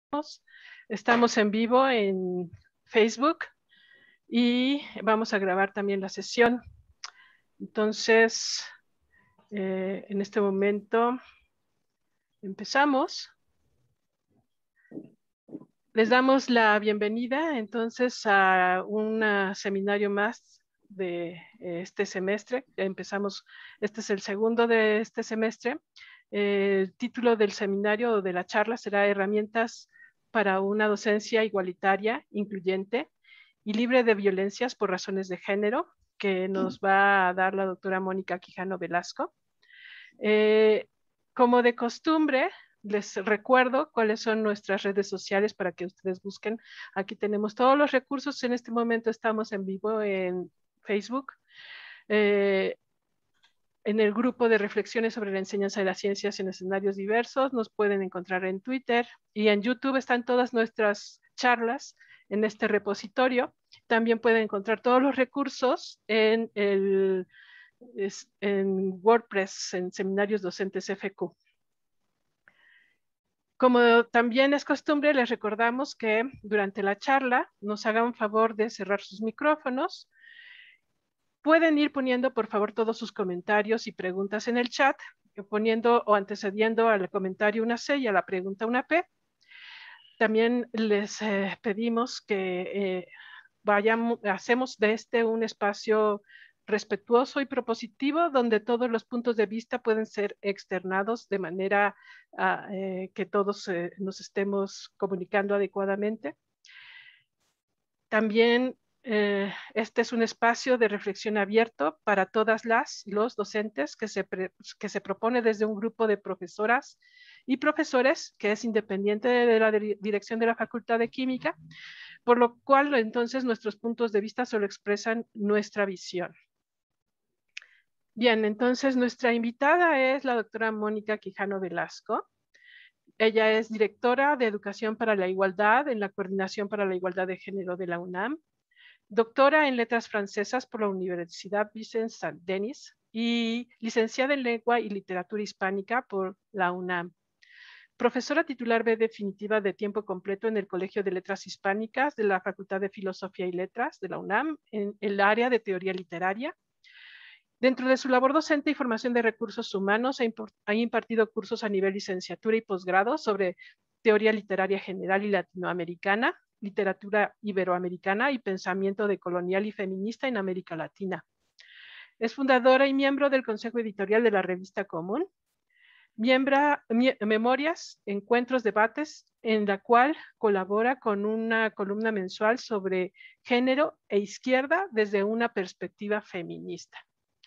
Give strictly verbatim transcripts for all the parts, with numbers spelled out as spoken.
Estamos en vivo en Facebook y vamos a grabar también la sesión. Entonces, eh, en este momento empezamos. Les damos la bienvenida entonces a un seminario más de este semestre. Empezamos, este es el segundo de este semestre. El título del seminario o de la charla será Herramientas para una docencia igualitaria, incluyente y libre de violencias por razones de género, que nos va a dar la doctora Mónica Quijano Velasco. Eh, como de costumbre, les recuerdo cuáles son nuestras redes sociales para que ustedes busquen. Aquí tenemos todos los recursos. En este momento estamos en vivo en Facebook. Eh, en el grupo de reflexiones sobre la enseñanza de las ciencias en escenarios diversos, nos pueden encontrar en Twitter y en YouTube están todas nuestras charlas en este repositorio. También pueden encontrar todos los recursos en, el, en WordPress, en Seminarios Docentes F Q. Como también es costumbre, les recordamos que durante la charla nos hagan favor de cerrar sus micrófonos. Pueden ir poniendo, por favor, todos sus comentarios y preguntas en el chat, poniendo o antecediendo al comentario una C y a la pregunta una P. También les eh, pedimos que eh, vayamos, hacemos de este un espacio respetuoso y propositivo, donde todos los puntos de vista pueden ser externados de manera uh, eh, que todos eh, nos estemos comunicando adecuadamente. También eh, este es un espacio de reflexión abierto para todas las y los docentes que se, pre, que se propone desde un grupo de profesoras y profesores que es independiente de la dirección de la Facultad de Química, por lo cual entonces nuestros puntos de vista solo expresan nuestra visión. Bien, entonces nuestra invitada es la doctora Mónica Quijano Velasco. Ella es directora de Educación para la Igualdad en la Coordinación para la Igualdad de Género de la UNAM, doctora en Letras Francesas por la Universidad Vicente Saint-Denis y licenciada en Lengua y Literatura Hispánica por la UNAM. Profesora titular B definitiva de tiempo completo en el Colegio de Letras Hispánicas de la Facultad de Filosofía y Letras de la UNAM en el área de teoría literaria. Dentro de su labor docente y formación de recursos humanos, ha impartido cursos a nivel licenciatura y posgrado sobre teoría literaria general y latinoamericana, literatura iberoamericana y pensamiento decolonial y feminista en América Latina. Es fundadora y miembro del Consejo Editorial de la Revista Común, miembro, mi, Memorias, Encuentros, Debates, en la cual colabora con una columna mensual sobre género e izquierda desde una perspectiva feminista.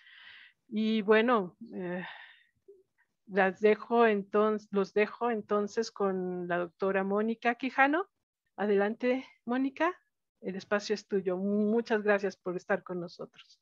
Y bueno, eh, las dejo entonces, los dejo entonces con la doctora Mónica Quijano. Adelante, Mónica, el espacio es tuyo. Muchas gracias por estar con nosotros.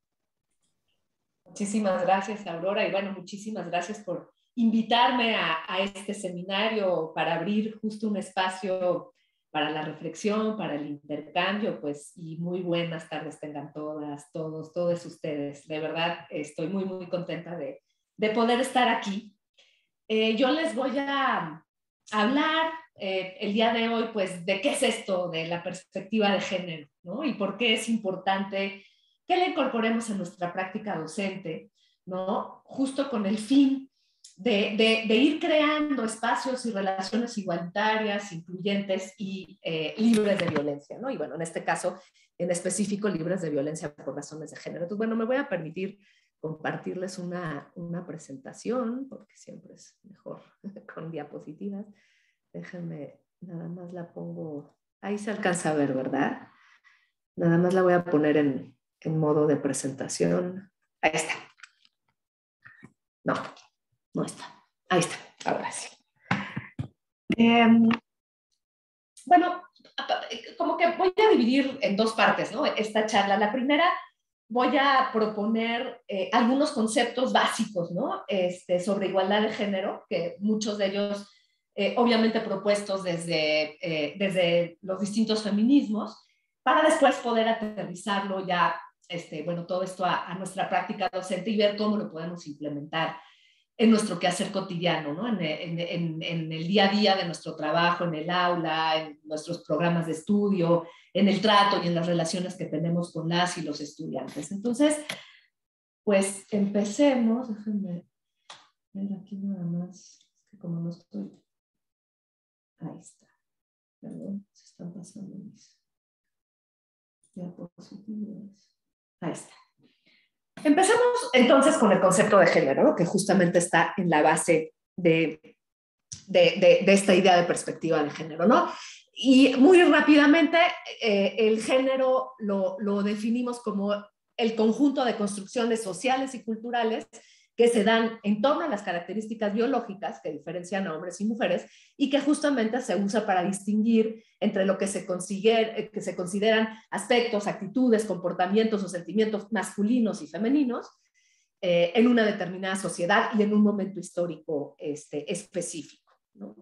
Muchísimas gracias, Aurora, y bueno, muchísimas gracias por invitarme a, a este seminario para abrir justo un espacio para la reflexión, para el intercambio, pues, y muy buenas tardes tengan todas, todos, todos ustedes. De verdad, estoy muy, muy contenta de, de poder estar aquí. Eh, yo les voy a hablar eh, el día de hoy, pues, de qué es esto de la perspectiva de género, ¿no? Y por qué es importante que la incorporemos en nuestra práctica docente, ¿no? Justo con el fin de, de, de ir creando espacios y relaciones igualitarias, incluyentes y eh, libres de violencia, ¿no? Y bueno, en este caso, en específico, libres de violencia por razones de género. Entonces, bueno, me voy a permitir compartirles una, una presentación, porque siempre es mejor con diapositivas. Déjenme, nada más la pongo, ahí se alcanza a ver, ¿verdad? Nada más la voy a poner en, en modo de presentación. Ahí está. No, no está. Ahí está, ahora sí. Eh, bueno, como que voy a dividir en dos partes, ¿no? Esta charla. La primera, voy a proponer eh, algunos conceptos básicos, ¿no? Este, sobre igualdad de género, que muchos de ellos, eh, obviamente propuestos desde, eh, desde los distintos feminismos, para después poder aterrizarlo ya, este, bueno, todo esto a, a nuestra práctica docente y ver cómo lo podemos implementar en nuestro quehacer cotidiano, ¿no? En, en, en, en el día a día de nuestro trabajo, en el aula, en nuestros programas de estudio, en el trato y en las relaciones que tenemos con las y los estudiantes. Entonces, pues empecemos, déjenme ver aquí nada más, es que como no estoy, ahí está, perdón, se están pasando mis diapositivas, ahí está. Empecemos entonces con el concepto de género, ¿no? Que justamente está en la base de, de, de, de esta idea de perspectiva de género, ¿no? Y muy rápidamente, eh, el género lo, lo definimos como el conjunto de construcciones sociales y culturales que se dan en torno a las características biológicas que diferencian a hombres y mujeres y que justamente se usa para distinguir entre lo que se, consigue, que se consideran aspectos, actitudes, comportamientos o sentimientos masculinos y femeninos eh, en una determinada sociedad y en un momento histórico este, específico, ¿no?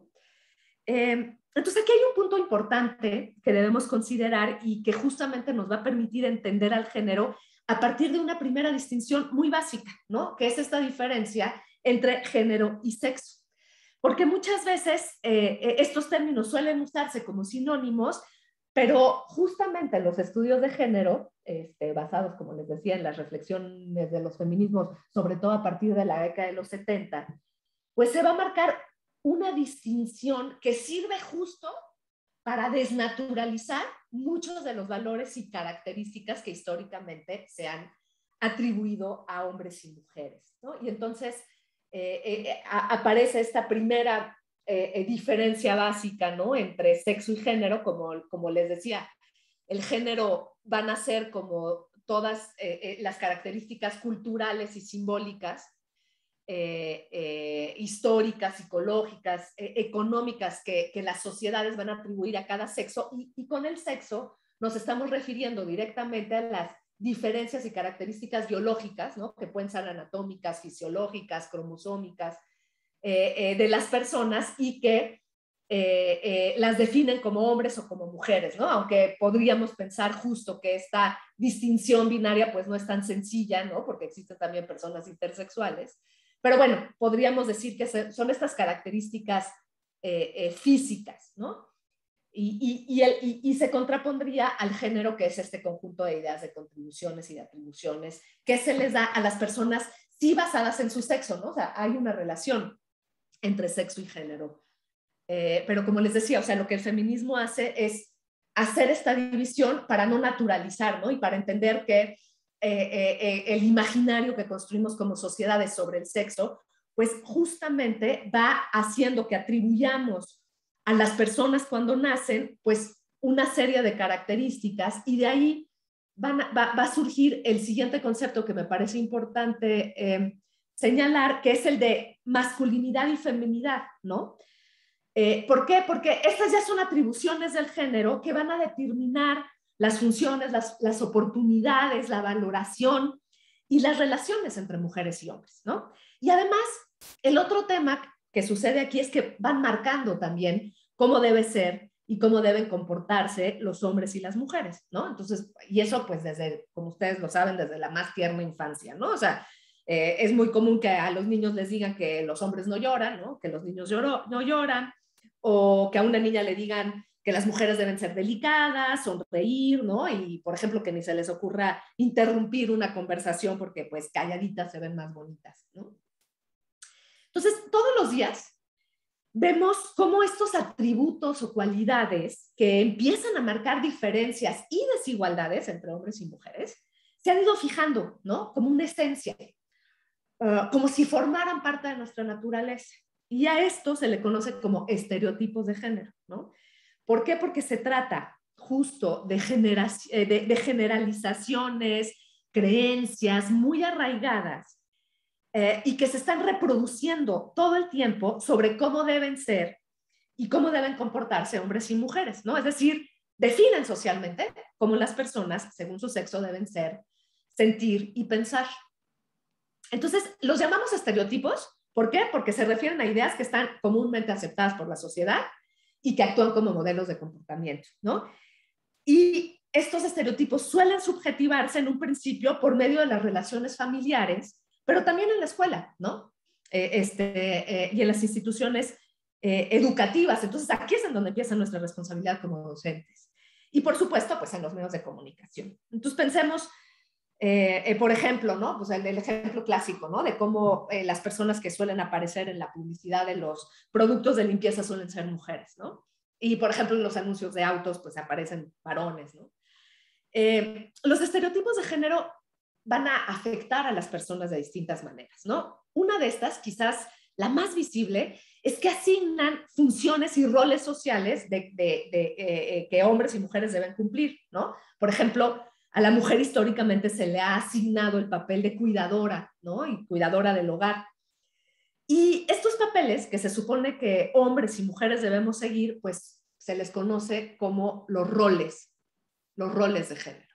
Eh, entonces aquí hay un punto importante que debemos considerar y que justamente nos va a permitir entender al género a partir de una primera distinción muy básica, ¿no? Que es esta diferencia entre género y sexo. Porque muchas veces eh, estos términos suelen usarse como sinónimos, pero justamente en los estudios de género, este, basados, como les decía, en las reflexiones de los feminismos, sobre todo a partir de la década de los setenta, pues se va a marcar una distinción que sirve justo para desnaturalizar muchos de los valores y características que históricamente se han atribuido a hombres y mujeres, ¿no? Y entonces eh, eh, a, aparece esta primera eh, diferencia básica, ¿no? Entre sexo y género, como, como les decía, el género van a ser como todas eh, eh, las características culturales y simbólicas Eh, eh, históricas, psicológicas, eh, económicas que, que las sociedades van a atribuir a cada sexo y, y con el sexo nos estamos refiriendo directamente a las diferencias y características biológicas, ¿no? Que pueden ser anatómicas, fisiológicas, cromosómicas eh, eh, de las personas y que eh, eh, las definen como hombres o como mujeres, ¿no? Aunque podríamos pensar justo que esta distinción binaria pues no es tan sencilla, ¿no? Porque existen también personas intersexuales. Pero bueno, podríamos decir que son estas características eh, eh, físicas, ¿no? Y, y, y, el, y, y se contrapondría al género, que es este conjunto de ideas de contribuciones y de atribuciones que se les da a las personas sí basadas en su sexo, ¿no? O sea, hay una relación entre sexo y género. Eh, pero como les decía, o sea, lo que el feminismo hace es hacer esta división para no naturalizar, ¿no? Y para entender que Eh, eh, el imaginario que construimos como sociedades sobre el sexo, pues justamente va haciendo que atribuyamos a las personas cuando nacen, pues una serie de características y de ahí van a, va, va a surgir el siguiente concepto que me parece importante eh, señalar, que es el de masculinidad y feminidad, ¿no? Eh, ¿Por qué? Porque estas ya son atribuciones del género que van a determinar las funciones, las, las oportunidades, la valoración y las relaciones entre mujeres y hombres, ¿no? Y además, el otro tema que sucede aquí es que van marcando también cómo debe ser y cómo deben comportarse los hombres y las mujeres, ¿no? Entonces, y eso pues desde, como ustedes lo saben, desde la más tierna infancia, ¿no? O sea, eh, es muy común que a los niños les digan que los hombres no lloran, ¿no? Que los niños lloro, no lloran, o que a una niña le digan que las mujeres deben ser delicadas, sonreír, ¿no? Y, por ejemplo, que ni se les ocurra interrumpir una conversación porque, pues, calladitas se ven más bonitas, ¿no? Entonces, todos los días vemos cómo estos atributos o cualidades que empiezan a marcar diferencias y desigualdades entre hombres y mujeres se han ido fijando, ¿no? Como una esencia, uh, como si formaran parte de nuestra naturaleza. Y a esto se le conoce como estereotipos de género, ¿no? ¿Por qué? Porque se trata justo de, de, de generalizaciones, creencias muy arraigadas eh, y que se están reproduciendo todo el tiempo sobre cómo deben ser y cómo deben comportarse hombres y mujeres, ¿no? Es decir, definen socialmente cómo las personas, según su sexo, deben ser, sentir y pensar. Entonces, los llamamos estereotipos. ¿Por qué? Porque se refieren a ideas que están comúnmente aceptadas por la sociedad y que actúan como modelos de comportamiento, ¿no? Y estos estereotipos suelen subjetivarse en un principio por medio de las relaciones familiares, pero también en la escuela, ¿no? eh, este, eh, y en las instituciones eh, educativas. Entonces, aquí es en donde empieza nuestra responsabilidad como docentes. Y, por supuesto, pues en los medios de comunicación. Entonces, pensemos, eh, eh, por ejemplo, ¿no? Pues el, el ejemplo clásico, ¿no? De cómo eh, las personas que suelen aparecer en la publicidad de los productos de limpieza suelen ser mujeres, ¿no? Y, por ejemplo, en los anuncios de autos, pues aparecen varones, ¿no? Eh, los estereotipos de género van a afectar a las personas de distintas maneras, ¿no? Una de estas, quizás la más visible, es que asignan funciones y roles sociales de, de, de, eh, que hombres y mujeres deben cumplir, ¿no? Por ejemplo, a la mujer históricamente se le ha asignado el papel de cuidadora, ¿no? Y cuidadora del hogar. Y estos papeles que se supone que hombres y mujeres debemos seguir, pues se les conoce como los roles, los roles de género.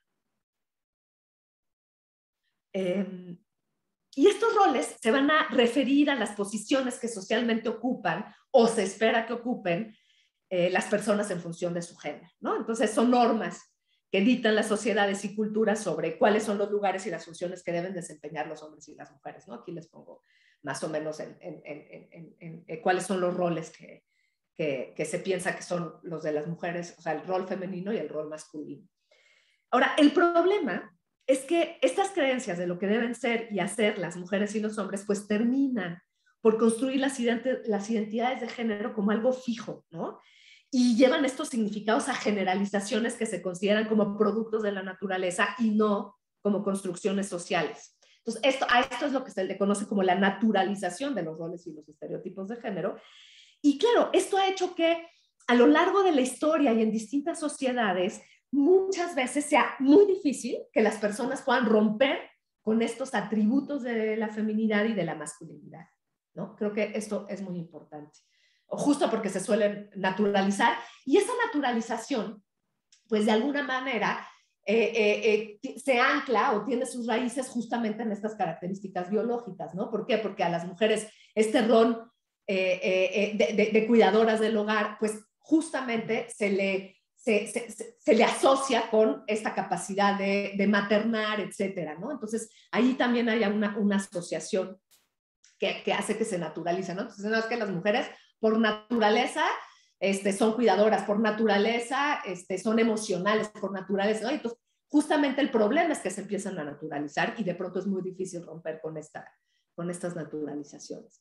Eh, y estos roles se van a referir a las posiciones que socialmente ocupan o se espera que ocupen eh, las personas en función de su género, ¿no? Entonces son normas que dictan las sociedades y culturas sobre cuáles son los lugares y las funciones que deben desempeñar los hombres y las mujeres, ¿no? Aquí les pongo más o menos en, en, en, en, en, en cuáles son los roles que, que, que se piensa que son los de las mujeres, o sea, el rol femenino y el rol masculino. Ahora, el problema es que estas creencias de lo que deben ser y hacer las mujeres y los hombres, pues terminan por construir las, ident- las identidades de género como algo fijo, ¿no? Y llevan estos significados a generalizaciones que se consideran como productos de la naturaleza y no como construcciones sociales. Entonces, esto, a esto es lo que se le conoce como la naturalización de los roles y los estereotipos de género. Y claro, esto ha hecho que a lo largo de la historia y en distintas sociedades, muchas veces sea muy difícil que las personas puedan romper con estos atributos de la feminidad y de la masculinidad, ¿no? Creo que esto es muy importante, o justo porque se suelen naturalizar, y esa naturalización, pues de alguna manera, eh, eh, eh, se ancla o tiene sus raíces justamente en estas características biológicas, ¿no? ¿Por qué? Porque a las mujeres este rol eh, eh, de, de, de cuidadoras del hogar, pues justamente se le Se, se, se le asocia con esta capacidad de, de maternar, etcétera, ¿no? Entonces, ahí también hay una, una asociación que, que hace que se naturalice, ¿no? Entonces, no es que las mujeres, por naturaleza, este, son cuidadoras, por naturaleza, este, son emocionales, por naturaleza, ¿no? Entonces, justamente el problema es que se empiezan a naturalizar y de pronto es muy difícil romper con, esta, con estas naturalizaciones.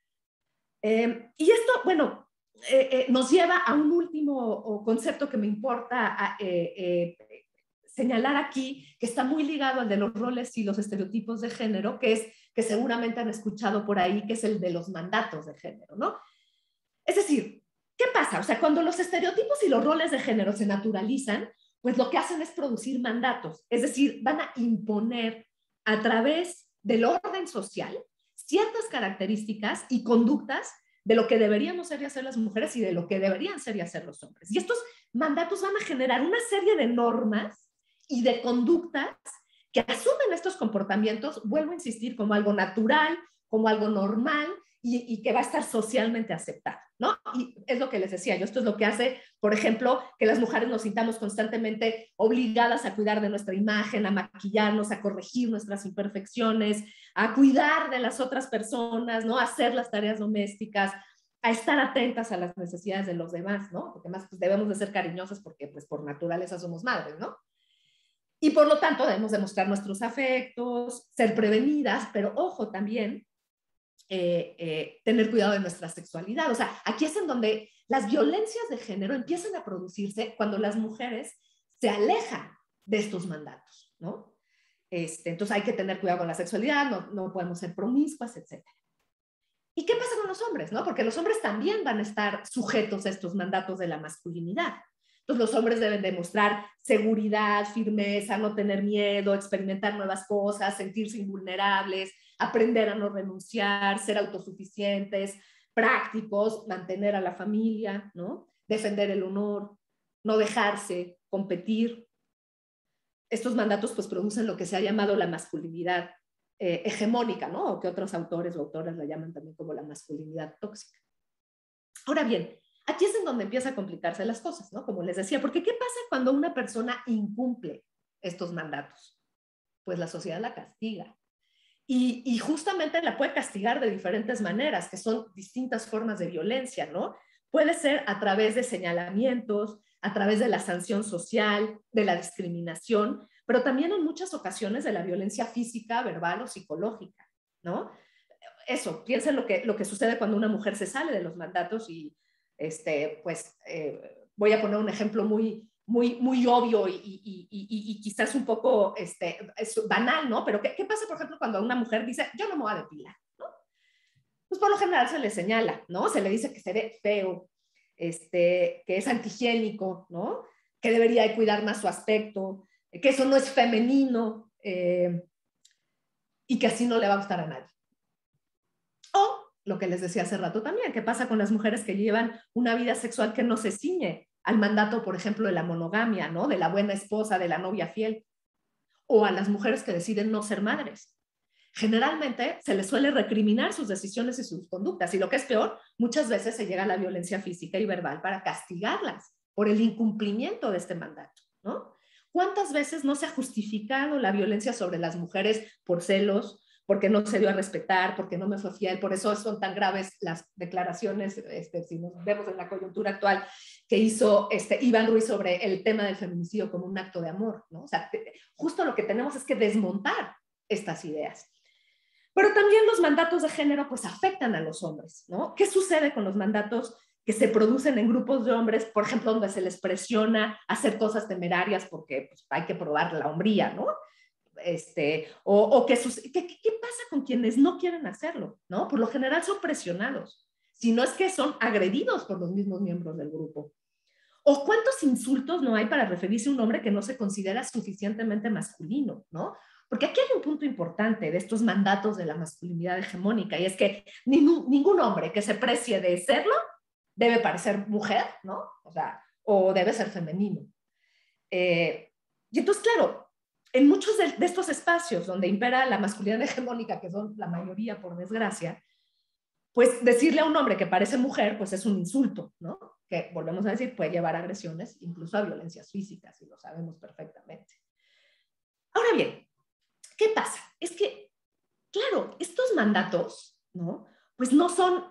Eh, y esto, bueno, Eh, eh, nos lleva a un último concepto que me importa eh, eh, señalar aquí, que está muy ligado al de los roles y los estereotipos de género, que es, que seguramente han escuchado por ahí, que es el de los mandatos de género, ¿no? Es decir, ¿qué pasa? O sea, cuando los estereotipos y los roles de género se naturalizan, pues lo que hacen es producir mandatos, es decir, van a imponer a través del orden social ciertas características y conductas de lo que deberíamos ser y hacer las mujeres y de lo que deberían ser y hacer los hombres. Y estos mandatos van a generar una serie de normas y de conductas que asumen estos comportamientos, vuelvo a insistir, como algo natural, como algo normal y, y que va a estar socialmente aceptado, ¿no? Y es lo que les decía yo, esto es lo que hace, por ejemplo, que las mujeres nos sintamos constantemente obligadas a cuidar de nuestra imagen, a maquillarnos, a corregir nuestras imperfecciones, a cuidar de las otras personas, ¿no? A hacer las tareas domésticas, a estar atentas a las necesidades de los demás, ¿no? Porque además pues, debemos de ser cariñosas porque pues por naturaleza somos madres, ¿no? Y por lo tanto debemos demostrar nuestros afectos, ser prevenidas, pero ojo también, eh, eh, tener cuidado de nuestra sexualidad. O sea, aquí es en donde las violencias de género empiezan a producirse cuando las mujeres se alejan de estos mandatos, ¿no? Este, entonces hay que tener cuidado con la sexualidad, no, no podemos ser promiscuas, etcétera. ¿Y qué pasa con los hombres? ¿No? Porque los hombres también van a estar sujetos a estos mandatos de la masculinidad. Entonces los hombres deben demostrar seguridad, firmeza, no tener miedo, experimentar nuevas cosas, sentirse invulnerables, aprender a no renunciar, ser autosuficientes, prácticos, mantener a la familia, ¿no? Defender el honor, no dejarse, competir. Estos mandatos pues producen lo que se ha llamado la masculinidad eh, hegemónica, ¿no? O que otros autores o autoras la llaman también como la masculinidad tóxica. Ahora bien, aquí es en donde empieza a complicarse las cosas, ¿no? Como les decía, porque ¿qué pasa cuando una persona incumple estos mandatos? Pues la sociedad la castiga. y, y justamente la puede castigar de diferentes maneras, que son distintas formas de violencia, ¿no? Puede ser a través de señalamientos, a través de la sanción social, de la discriminación, pero también en muchas ocasiones de la violencia física, verbal o psicológica, ¿no? Eso, piensen lo que, lo que sucede cuando una mujer se sale de los mandatos y, este, pues, eh, voy a poner un ejemplo muy, muy, muy obvio y, y, y, y quizás un poco este, banal, ¿no? Pero ¿qué, ¿qué pasa, por ejemplo, cuando una mujer dice, yo no me voy a depilar, ¿no? Pues por lo general se le señala, ¿no? Se le dice que se ve feo, este, que es antihigiénico, ¿no? Que debería de cuidar más su aspecto, que eso no es femenino eh, y que así no le va a gustar a nadie. O lo que les decía hace rato también, ¿qué pasa con las mujeres que llevan una vida sexual que no se ciñe al mandato, por ejemplo, de la monogamia, ¿no? De la buena esposa, de la novia fiel? O a las mujeres que deciden no ser madres. Generalmente se les suele recriminar sus decisiones y sus conductas, y lo que es peor, muchas veces se llega a la violencia física y verbal para castigarlas por el incumplimiento de este mandato, ¿no? ¿Cuántas veces no se ha justificado la violencia sobre las mujeres por celos, porque no se dio a respetar, porque no me fue fiel? Por eso son tan graves las declaraciones, este, si nos vemos en la coyuntura actual, que hizo este, Iván Ruiz sobre el tema del feminicidio como un acto de amor, ¿no? O sea, justo lo que tenemos es que desmontar estas ideas. Pero también los mandatos de género pues afectan a los hombres, ¿no? ¿Qué sucede con los mandatos que se producen en grupos de hombres, por ejemplo, donde se les presiona a hacer cosas temerarias porque pues, hay que probar la hombría, ¿no? Este, o, o que sus, ¿qué, ¿qué pasa con quienes no quieren hacerlo, ¿no? Por lo general son presionados, si no es que son agredidos por los mismos miembros del grupo. ¿O cuántos insultos no hay para referirse a un hombre que no se considera suficientemente masculino, ¿no? Porque aquí hay un punto importante de estos mandatos de la masculinidad hegemónica, y es que ningún, ningún hombre que se precie de serlo debe parecer mujer, ¿no? O sea, o debe ser femenino. Eh, y entonces, claro, en muchos de, de estos espacios donde impera la masculinidad hegemónica, que son la mayoría por desgracia, pues decirle a un hombre que parece mujer, pues es un insulto, ¿no? Que, volvemos a decir, puede llevar a agresiones, incluso a violencias físicas, y lo sabemos perfectamente. Ahora bien, ¿qué pasa? Es que, claro, estos mandatos, ¿no? Pues no son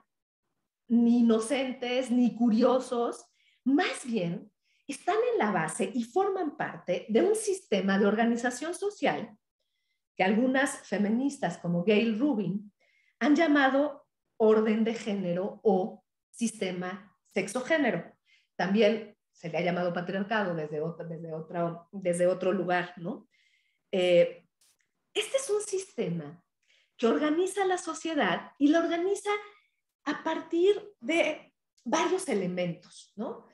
ni inocentes, ni curiosos, más bien están en la base y forman parte de un sistema de organización social que algunas feministas como Gail Rubin han llamado orden de género o sistema sexogénero. También se le ha llamado patriarcado desde otro, desde otro, desde otro lugar, ¿no? Eh, este es un sistema que organiza la sociedad y la organiza a partir de varios elementos, ¿no?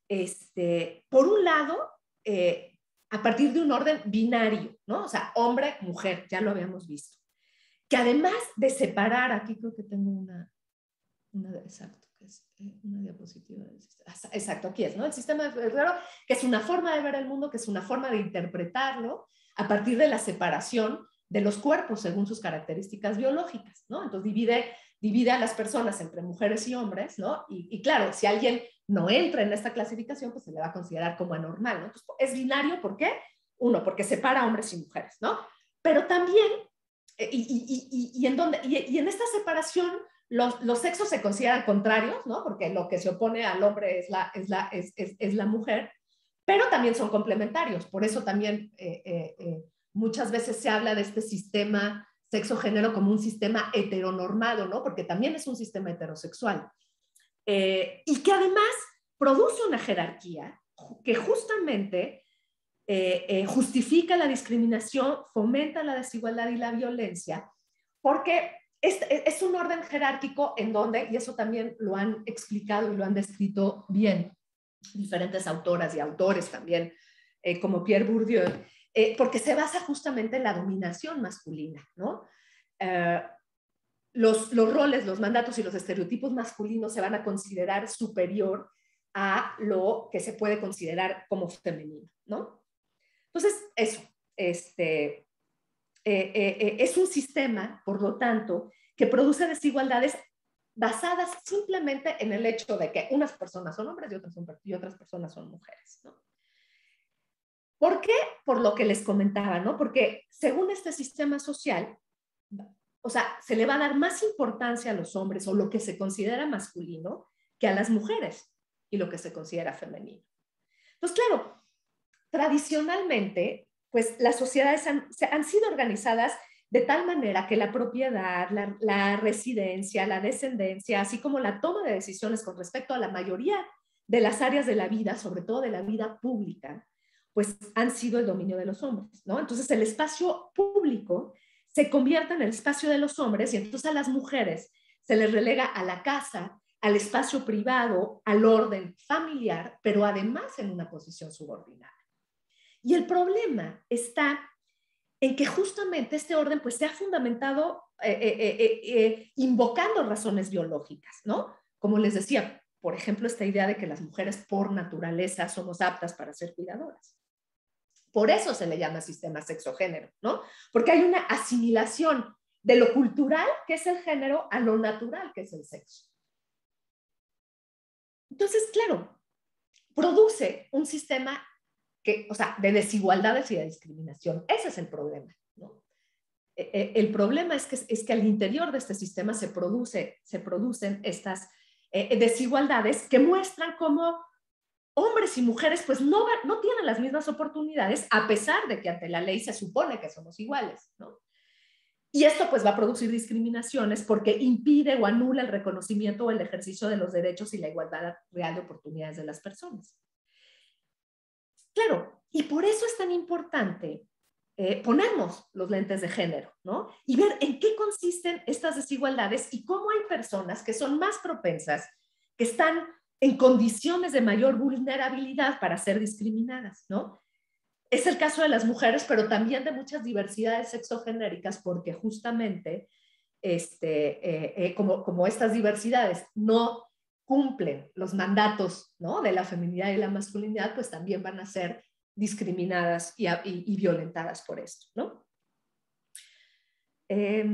Este, por un lado, eh, a partir de un orden binario, ¿no? O sea, hombre, mujer, ya lo habíamos visto. Que además de separar, aquí creo que tengo una, una exacto, que es una diapositiva del sistema. Exacto, aquí es, ¿no? El sistema de género, que es una forma de ver el mundo, que es una forma de interpretarlo a partir de la separación de los cuerpos según sus características biológicas, ¿no? Entonces divide, divide a las personas entre mujeres y hombres, ¿no? Y, y claro, si alguien no entra en esta clasificación, pues se le va a considerar como anormal, ¿no? Entonces, es binario, ¿por qué? Uno, porque separa hombres y mujeres, ¿no? Pero también, y, y, y, y, en, donde, y, y en esta separación, los, los sexos se consideran contrarios, ¿no? Porque lo que se opone al hombre es la, es la, es, es, es la mujer, pero también son complementarios. Por eso también eh, eh, eh, muchas veces se habla de este sistema sexo-género como un sistema heteronormado, ¿no? Porque también es un sistema heterosexual. Eh, y que además produce una jerarquía que justamente eh, eh, justifica la discriminación, fomenta la desigualdad y la violencia, porque es, es un orden jerárquico en donde, y eso también lo han explicado y lo han descrito bien diferentes autoras y autores también, eh, como Pierre Bourdieu, eh, porque se basa justamente en la dominación masculina, ¿no? Eh, los, los roles, los mandatos y los estereotipos masculinos se van a considerar superior a lo que se puede considerar como femenino, ¿no? Entonces, eso, este, eh, eh, es un sistema, por lo tanto, que produce desigualdades basadas simplemente en el hecho de que unas personas son hombres y otras, son, y otras personas son mujeres, ¿no? ¿Por qué? Por lo que les comentaba, ¿no? Porque según este sistema social, o sea, se le va a dar más importancia a los hombres o lo que se considera masculino que a las mujeres y lo que se considera femenino. Entonces, claro, tradicionalmente, pues las sociedades han, han sido organizadas de tal manera que la propiedad, la, la residencia, la descendencia, así como la toma de decisiones con respecto a la mayoría de las áreas de la vida, sobre todo de la vida pública, pues han sido el dominio de los hombres, ¿no? Entonces el espacio público se convierte en el espacio de los hombres y entonces a las mujeres se les relega a la casa, al espacio privado, al orden familiar, pero además en una posición subordinada. Y el problema está en que justamente este orden pues, se ha fundamentado eh, eh, eh, eh, invocando razones biológicas, ¿no? Como les decía, por ejemplo, esta idea de que las mujeres por naturaleza somos aptas para ser cuidadoras. Por eso se le llama sistema sexo-género, ¿no? Porque hay una asimilación de lo cultural, que es el género, a lo natural, que es el sexo. Entonces, claro, produce un sistema que, o sea, de desigualdades y de discriminación. Ese es el problema, ¿no? El problema es que, es que al interior de este sistema se, produce, se producen estas eh, desigualdades que muestran cómo hombres y mujeres pues no, no tienen las mismas oportunidades, a pesar de que ante la ley se supone que somos iguales, ¿no? Y esto pues va a producir discriminaciones porque impide o anula el reconocimiento o el ejercicio de los derechos y la igualdad real de oportunidades de las personas. Claro, y por eso es tan importante eh, ponernos los lentes de género, ¿no? Y ver en qué consisten estas desigualdades y cómo hay personas que son más propensas, que están en condiciones de mayor vulnerabilidad para ser discriminadas, ¿no? Es el caso de las mujeres, pero también de muchas diversidades sexogenéricas, porque justamente este, eh, eh, como, como estas diversidades no cumplen los mandatos, ¿no?, de la feminidad y la masculinidad, pues también van a ser discriminadas y, y, y violentadas por esto, ¿no? Eh,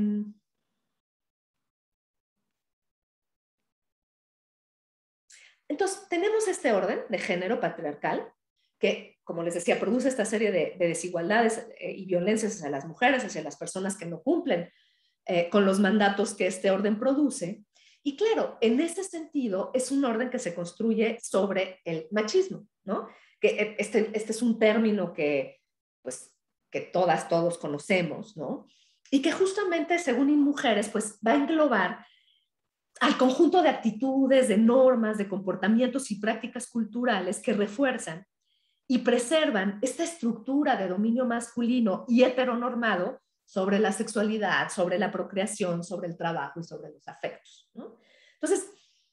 entonces, tenemos este orden de género patriarcal que, como les decía, produce esta serie de, de desigualdades eh, y violencias hacia las mujeres, hacia las personas que no cumplen eh, con los mandatos que este orden produce. Y claro, en ese sentido es un orden que se construye sobre el machismo, ¿no? Que este, este es un término que, pues, que todas, todos conocemos, ¿no? Y que justamente, según InMujeres, pues va a englobar al conjunto de actitudes, de normas, de comportamientos y prácticas culturales que refuerzan y preservan esta estructura de dominio masculino y heteronormado sobre la sexualidad, sobre la procreación, sobre el trabajo y sobre los afectos, ¿no? Entonces,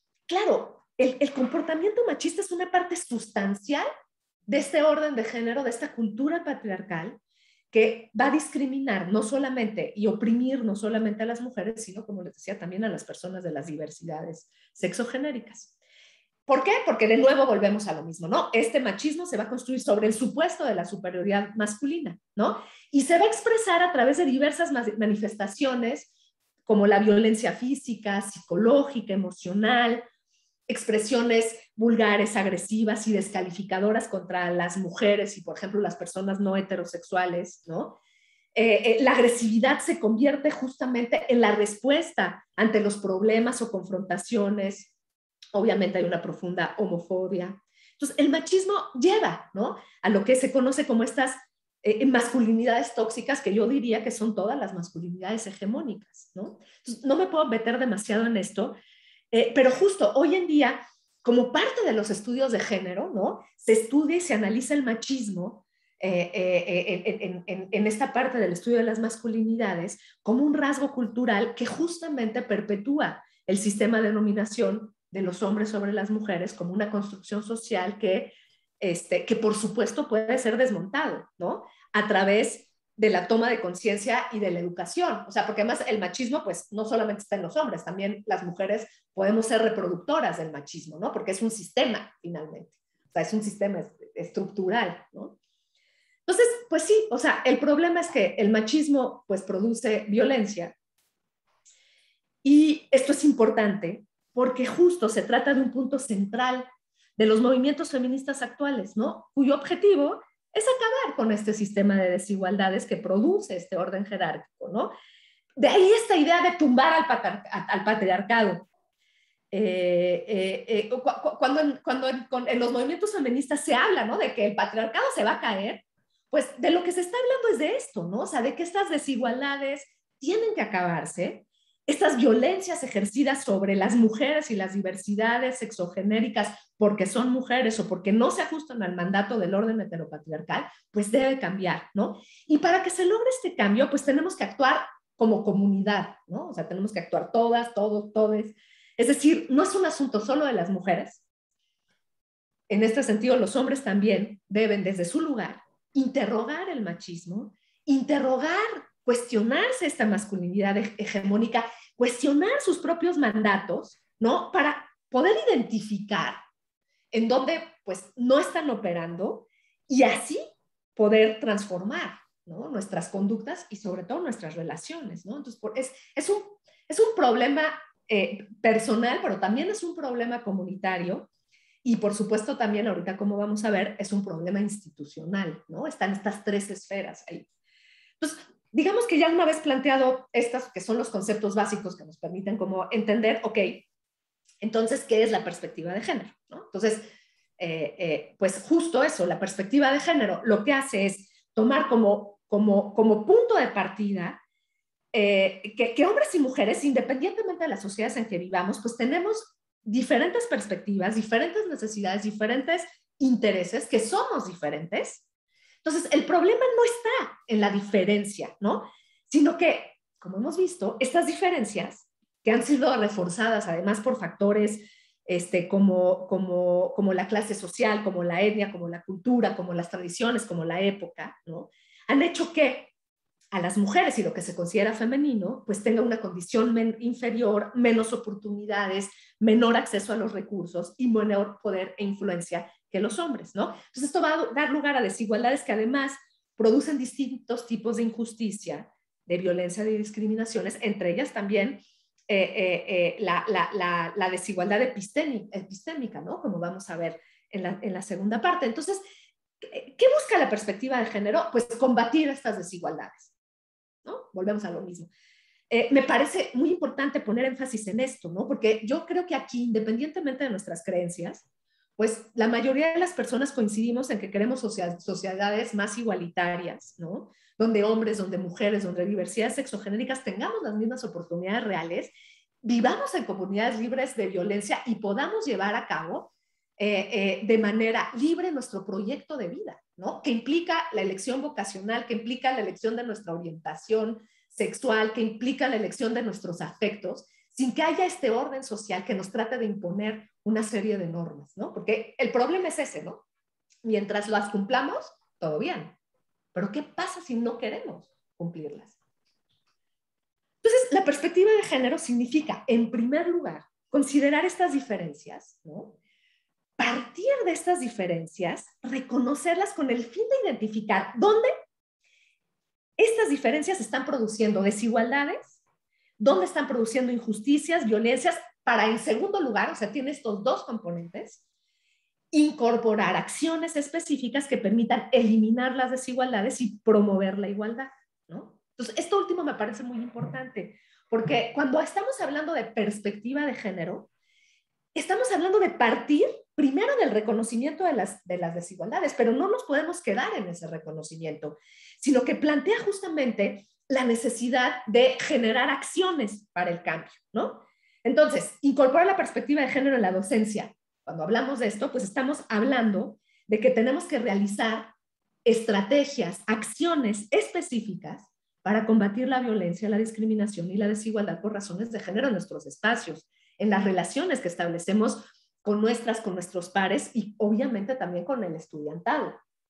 claro, el, el comportamiento machista es una parte sustancial de este orden de género, de esta cultura patriarcal que va a discriminar no solamente y oprimir no solamente a las mujeres, sino, como les decía, también a las personas de las diversidades sexogenéricas. ¿Por qué? Porque de nuevo volvemos a lo mismo, ¿no? Este machismo se va a construir sobre el supuesto de la superioridad masculina, ¿no? Y se va a expresar a través de diversas manifestaciones como la violencia física, psicológica, emocional, expresiones vulgares, agresivas y descalificadoras contra las mujeres y, por ejemplo, las personas no heterosexuales, ¿no? Eh, eh, la agresividad se convierte justamente en la respuesta ante los problemas o confrontaciones. Obviamente hay una profunda homofobia. Entonces, el machismo lleva, ¿no?, a lo que se conoce como estas eh, masculinidades tóxicas, que yo diría que son todas las masculinidades hegemónicas, ¿no? Entonces, no me puedo meter demasiado en esto, eh, pero justo hoy en día, como parte de los estudios de género, ¿no?, se estudia y se analiza el machismo eh, eh, en, en, en, en esta parte del estudio de las masculinidades como un rasgo cultural que justamente perpetúa el sistema de dominación de los hombres sobre las mujeres como una construcción social que, este, que por supuesto puede ser desmontado, ¿no?, a través de la toma de conciencia y de la educación. O sea, porque además el machismo pues no solamente está en los hombres, también las mujeres podemos ser reproductoras del machismo, ¿no?, porque es un sistema finalmente, o sea, es un sistema estructural, ¿no? Entonces, pues sí, o sea, el problema es que el machismo pues produce violencia y esto es importante porque justo se trata de un punto central de los movimientos feministas actuales, ¿no?, cuyo objetivo es acabar con este sistema de desigualdades que produce este orden jerárquico, ¿no? de ahí esta idea de tumbar al, patri al patriarcado. Eh, eh, eh, cu cuando, en, cuando en, con, en los movimientos feministas se habla, ¿no?, de que el patriarcado se va a caer, pues de lo que se está hablando es de esto, ¿no? O sea, de que estas desigualdades tienen que acabarse, estas violencias ejercidas sobre las mujeres y las diversidades sexogenéricas porque son mujeres o porque no se ajustan al mandato del orden heteropatriarcal, pues debe cambiar, ¿no? Y para que se logre este cambio, pues tenemos que actuar como comunidad, ¿no? O sea, tenemos que actuar todas, todos, todes. Es decir, no es un asunto solo de las mujeres. En este sentido, los hombres también deben, desde su lugar, interrogar el machismo, interrogar, cuestionarse esta masculinidad hegemónica, cuestionar sus propios mandatos, ¿no?, para poder identificar en dónde, pues, no están operando y así poder transformar, ¿no?, nuestras conductas y sobre todo nuestras relaciones, ¿no? Entonces, es, es, un, es un problema eh, personal, pero también es un problema comunitario. Y por supuesto también ahorita, como vamos a ver, es un problema institucional, ¿no? Están estas tres esferas ahí. Entonces, digamos que ya una vez planteado estas, que son los conceptos básicos que nos permiten como entender, ok, entonces, ¿qué es la perspectiva de género? ¿No? Entonces, eh, eh, pues justo eso, la perspectiva de género lo que hace es tomar como, como, como punto de partida eh, que, que hombres y mujeres, independientemente de las sociedades en que vivamos, pues tenemos diferentes perspectivas, diferentes necesidades, diferentes intereses, que somos diferentes. Entonces, el problema no está en la diferencia, ¿no? Sino que, como hemos visto, estas diferencias que han sido reforzadas además por factores este, como, como, como la clase social, como la etnia, como la cultura, como las tradiciones, como la época, ¿no?, han hecho que a las mujeres y lo que se considera femenino, pues tenga una condición men inferior, menos oportunidades, menor acceso a los recursos y menor poder e influencia que los hombres, ¿no? Entonces esto va a dar lugar a desigualdades que además producen distintos tipos de injusticia, de violencia, de discriminaciones, entre ellas también eh, eh, eh, la, la, la, la desigualdad epistémica, epistémica, ¿no?, como vamos a ver en la, en la segunda parte. Entonces, ¿qué busca la perspectiva de género? Pues combatir estas desigualdades, ¿no? Volvemos a lo mismo. Eh, me parece muy importante poner énfasis en esto, ¿no? Porque yo creo que aquí, independientemente de nuestras creencias, pues la mayoría de las personas coincidimos en que queremos sociedades más igualitarias, ¿no?, donde hombres, donde mujeres, donde diversidades sexogenéricas tengamos las mismas oportunidades reales, vivamos en comunidades libres de violencia y podamos llevar a cabo eh, eh, de manera libre nuestro proyecto de vida, ¿no?, que implica la elección vocacional, que implica la elección de nuestra orientación sexual, que implica la elección de nuestros afectos, sin que haya este orden social que nos trate de imponer una serie de normas, ¿no? Porque el problema es ese, ¿no? Mientras las cumplamos, todo bien. Pero ¿qué pasa si no queremos cumplirlas? Entonces, la perspectiva de género significa, en primer lugar, considerar estas diferencias, ¿no?, partir de estas diferencias, reconocerlas con el fin de identificar dónde estas diferencias están produciendo desigualdades, dónde están produciendo injusticias, violencias, para, en segundo lugar, o sea, tiene estos dos componentes, incorporar acciones específicas que permitan eliminar las desigualdades y promover la igualdad, ¿no? Entonces, esto último me parece muy importante, porque cuando estamos hablando de perspectiva de género, estamos hablando de partir primero del reconocimiento de las, de las desigualdades, pero no nos podemos quedar en ese reconocimiento, sino que plantea justamente la necesidad de generar acciones para el cambio, ¿no? Entonces, incorporar la perspectiva de género en la docencia. Cuando hablamos de esto, pues estamos hablando de que tenemos que realizar estrategias, acciones específicas para combatir la violencia, la discriminación y la desigualdad por razones de género en nuestros espacios, en las relaciones que establecemos con nuestras, con nuestros pares y obviamente también con el estudiantado.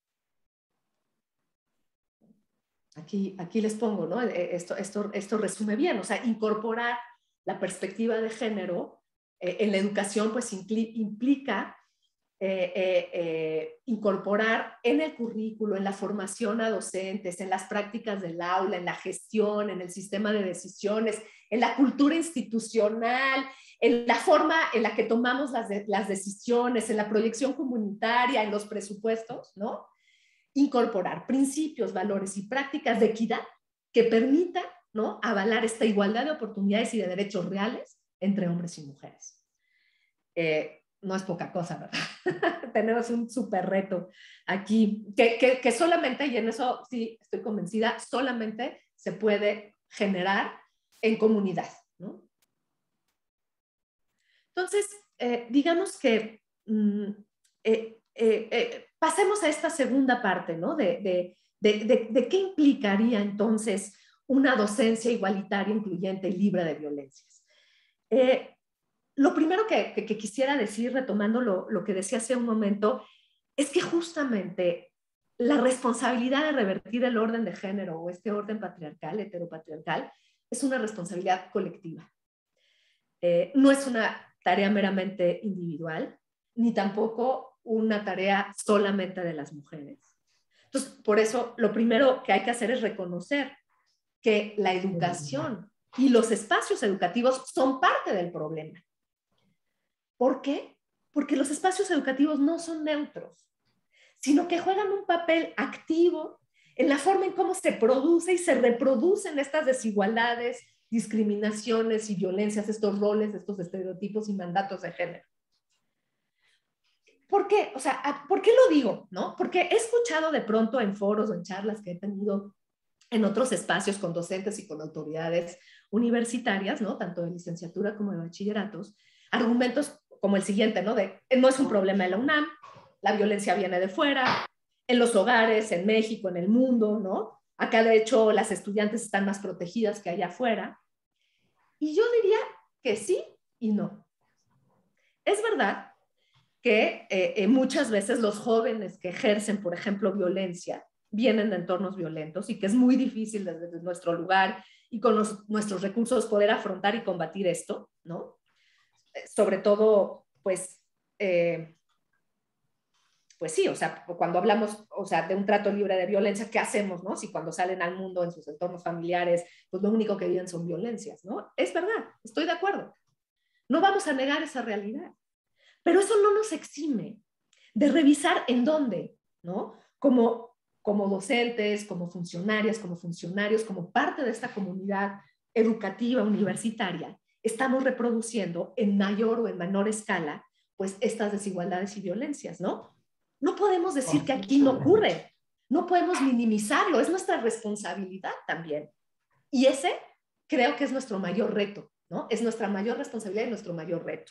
Aquí, aquí les pongo, ¿no? Esto, esto, esto resume bien, o sea, incorporar la perspectiva de género eh, en la educación pues implica eh, eh, eh, incorporar en el currículo, en la formación a docentes, en las prácticas del aula, en la gestión, en el sistema de decisiones, en la cultura institucional, en la forma en la que tomamos las, de, las decisiones, en la proyección comunitaria, en los presupuestos, ¿no? Incorporar principios, valores y prácticas de equidad que permitan, ¿no?, avalar esta igualdad de oportunidades y de derechos reales entre hombres y mujeres. Eh, no es poca cosa, ¿verdad? Tenemos un súper reto aquí, que, que, que solamente, y en eso sí estoy convencida, solamente se puede generar en comunidad, ¿no? Entonces, eh, digamos que mm, eh, eh, eh, pasemos a esta segunda parte, ¿no? De, de, de, de, de qué implicaría entonces una docencia igualitaria, incluyente y libre de violencias. Eh, Lo primero que, que, que quisiera decir, retomando lo, lo que decía hace un momento, es que justamente la responsabilidad de revertir el orden de género o este orden patriarcal, heteropatriarcal, es una responsabilidad colectiva. Eh, no es una tarea meramente individual, ni tampoco una tarea solamente de las mujeres. Entonces, por eso, lo primero que hay que hacer es reconocer que la educación y los espacios educativos son parte del problema. ¿Por qué? Porque los espacios educativos no son neutros, sino que juegan un papel activo en la forma en cómo se produce y se reproducen estas desigualdades, discriminaciones y violencias, estos roles, estos estereotipos y mandatos de género. ¿Por qué? O sea, ¿por qué lo digo? ¿No? Porque he escuchado de pronto en foros o en charlas que he tenido en otros espacios con docentes y con autoridades universitarias, ¿no?, tanto de licenciatura como de bachilleratos, argumentos como el siguiente, ¿no? De, no es un problema de la UNAM, la violencia viene de fuera, en los hogares, en México, en el mundo, ¿no? Acá, de hecho, las estudiantes están más protegidas que allá afuera. Y yo diría que sí y no. Es verdad que eh, eh, muchas veces los jóvenes que ejercen, por ejemplo, violencia, vienen de entornos violentos y que es muy difícil desde nuestro lugar y con los, nuestros recursos poder afrontar y combatir esto, ¿no? Sobre todo, pues, eh, pues sí, o sea, cuando hablamos, o sea, de un trato libre de violencia, ¿qué hacemos, no? Si cuando salen al mundo en sus entornos familiares, pues lo único que viven son violencias, ¿no? Es verdad, estoy de acuerdo. No vamos a negar esa realidad. Pero eso no nos exime de revisar en dónde, ¿no? Como, como docentes, como funcionarias, como funcionarios, como parte de esta comunidad educativa universitaria, estamos reproduciendo en mayor o en menor escala, pues, estas desigualdades y violencias, ¿no? No podemos decir que aquí no ocurre, no podemos minimizarlo, es nuestra responsabilidad también. Y ese creo que es nuestro mayor reto, ¿no? Es nuestra mayor responsabilidad y nuestro mayor reto.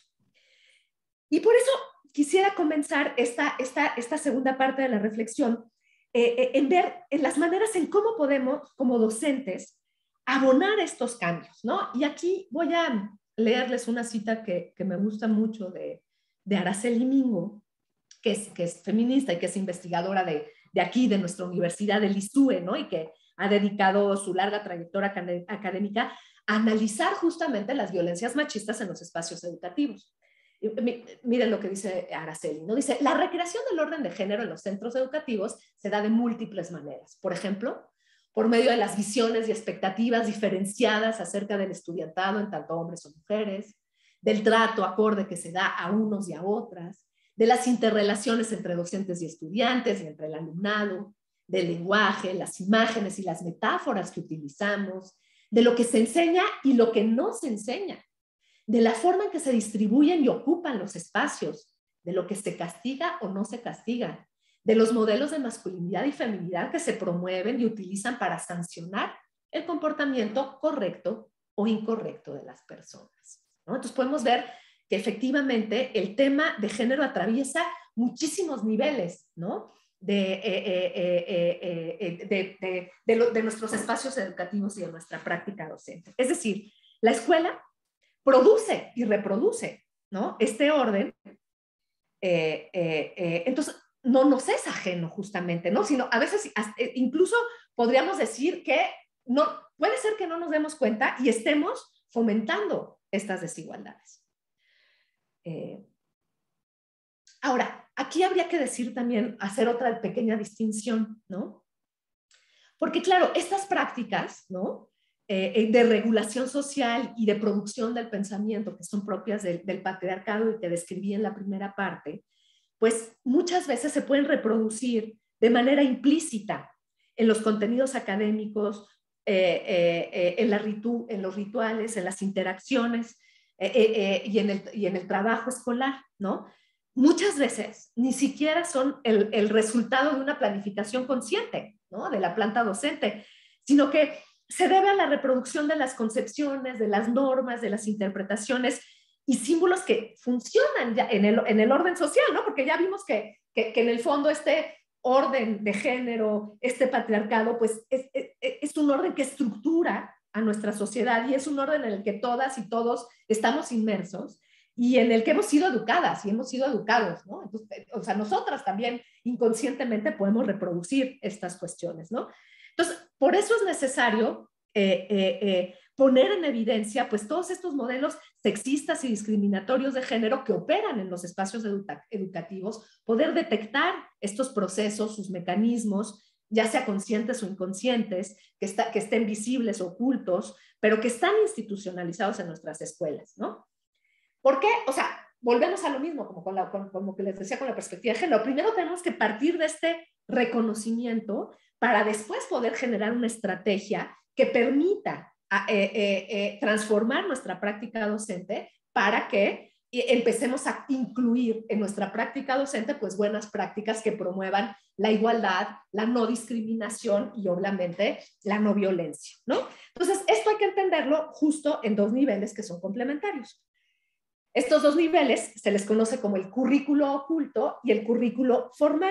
Y por eso quisiera comenzar esta, esta, esta segunda parte de la reflexión eh, en ver en las maneras en cómo podemos, como docentes, abonar estos cambios, ¿no? Y aquí voy a leerles una cita que, que me gusta mucho de, de Araceli Mingo, que es, que es feminista y que es investigadora de, de aquí, de nuestra universidad, del I S U E, ¿no? Y que ha dedicado su larga trayectoria académica a analizar justamente las violencias machistas en los espacios educativos. Miren lo que dice Araceli, ¿no? Dice, la recreación del orden de género en los centros educativos se da de múltiples maneras. Por ejemplo, por medio de las visiones y expectativas diferenciadas acerca del estudiantado en tanto hombres o mujeres, del trato acorde que se da a unos y a otras, de las interrelaciones entre docentes y estudiantes y entre el alumnado, del lenguaje, las imágenes y las metáforas que utilizamos, de lo que se enseña y lo que no se enseña, de la forma en que se distribuyen y ocupan los espacios, de lo que se castiga o no se castiga, de los modelos de masculinidad y feminidad que se promueven y utilizan para sancionar el comportamiento correcto o incorrecto de las personas, ¿no? Entonces podemos ver que efectivamente el tema de género atraviesa muchísimos niveles, ¿no? De, eh, eh, eh, eh, de, de, de, lo, de nuestros espacios educativos y de nuestra práctica docente. Es decir, la escuela produce y reproduce, ¿no?, este orden, eh, eh, eh, entonces no nos es ajeno justamente, ¿no? Sino a veces incluso podríamos decir que no, puede ser que no nos demos cuenta y estemos fomentando estas desigualdades. Eh, ahora, aquí habría que decir también, hacer otra pequeña distinción, ¿no? Porque claro, estas prácticas, ¿no?, Eh, de regulación social y de producción del pensamiento que son propias del, del patriarcado y que describí en la primera parte, pues muchas veces se pueden reproducir de manera implícita en los contenidos académicos eh, eh, eh, en, la ritu en los rituales, en las interacciones eh, eh, eh, y, en el, y en el trabajo escolar, ¿no? Muchas veces ni siquiera son el, el resultado de una planificación consciente, ¿no? De la planta docente, sino que se debe a la reproducción de las concepciones, de las normas, de las interpretaciones y símbolos que funcionan ya en, el, en el orden social, ¿no? Porque ya vimos que, que, que en el fondo este orden de género, este patriarcado, pues es, es, es un orden que estructura a nuestra sociedad y es un orden en el que todas y todos estamos inmersos y en el que hemos sido educadas y hemos sido educados, ¿no? Entonces, o sea, nosotras también inconscientemente podemos reproducir estas cuestiones, ¿no? Entonces, por eso es necesario eh, eh, eh, poner en evidencia pues todos estos modelos sexistas y discriminatorios de género que operan en los espacios educa educativos, poder detectar estos procesos, sus mecanismos, ya sea conscientes o inconscientes, que, está, que estén visibles o ocultos, pero que están institucionalizados en nuestras escuelas, ¿no? ¿Por qué? O sea, volvemos a lo mismo, como, con la, con, como que les decía con la perspectiva de género. Primero tenemos que partir de este reconocimiento para después poder generar una estrategia que permita a, eh, eh, eh, transformar nuestra práctica docente para que empecemos a incluir en nuestra práctica docente pues buenas prácticas que promuevan la igualdad, la no discriminación y obviamente la no violencia, ¿no? Entonces, esto hay que entenderlo justo en dos niveles que son complementarios. Estos dos niveles se les conoce como el currículo oculto y el currículo formal.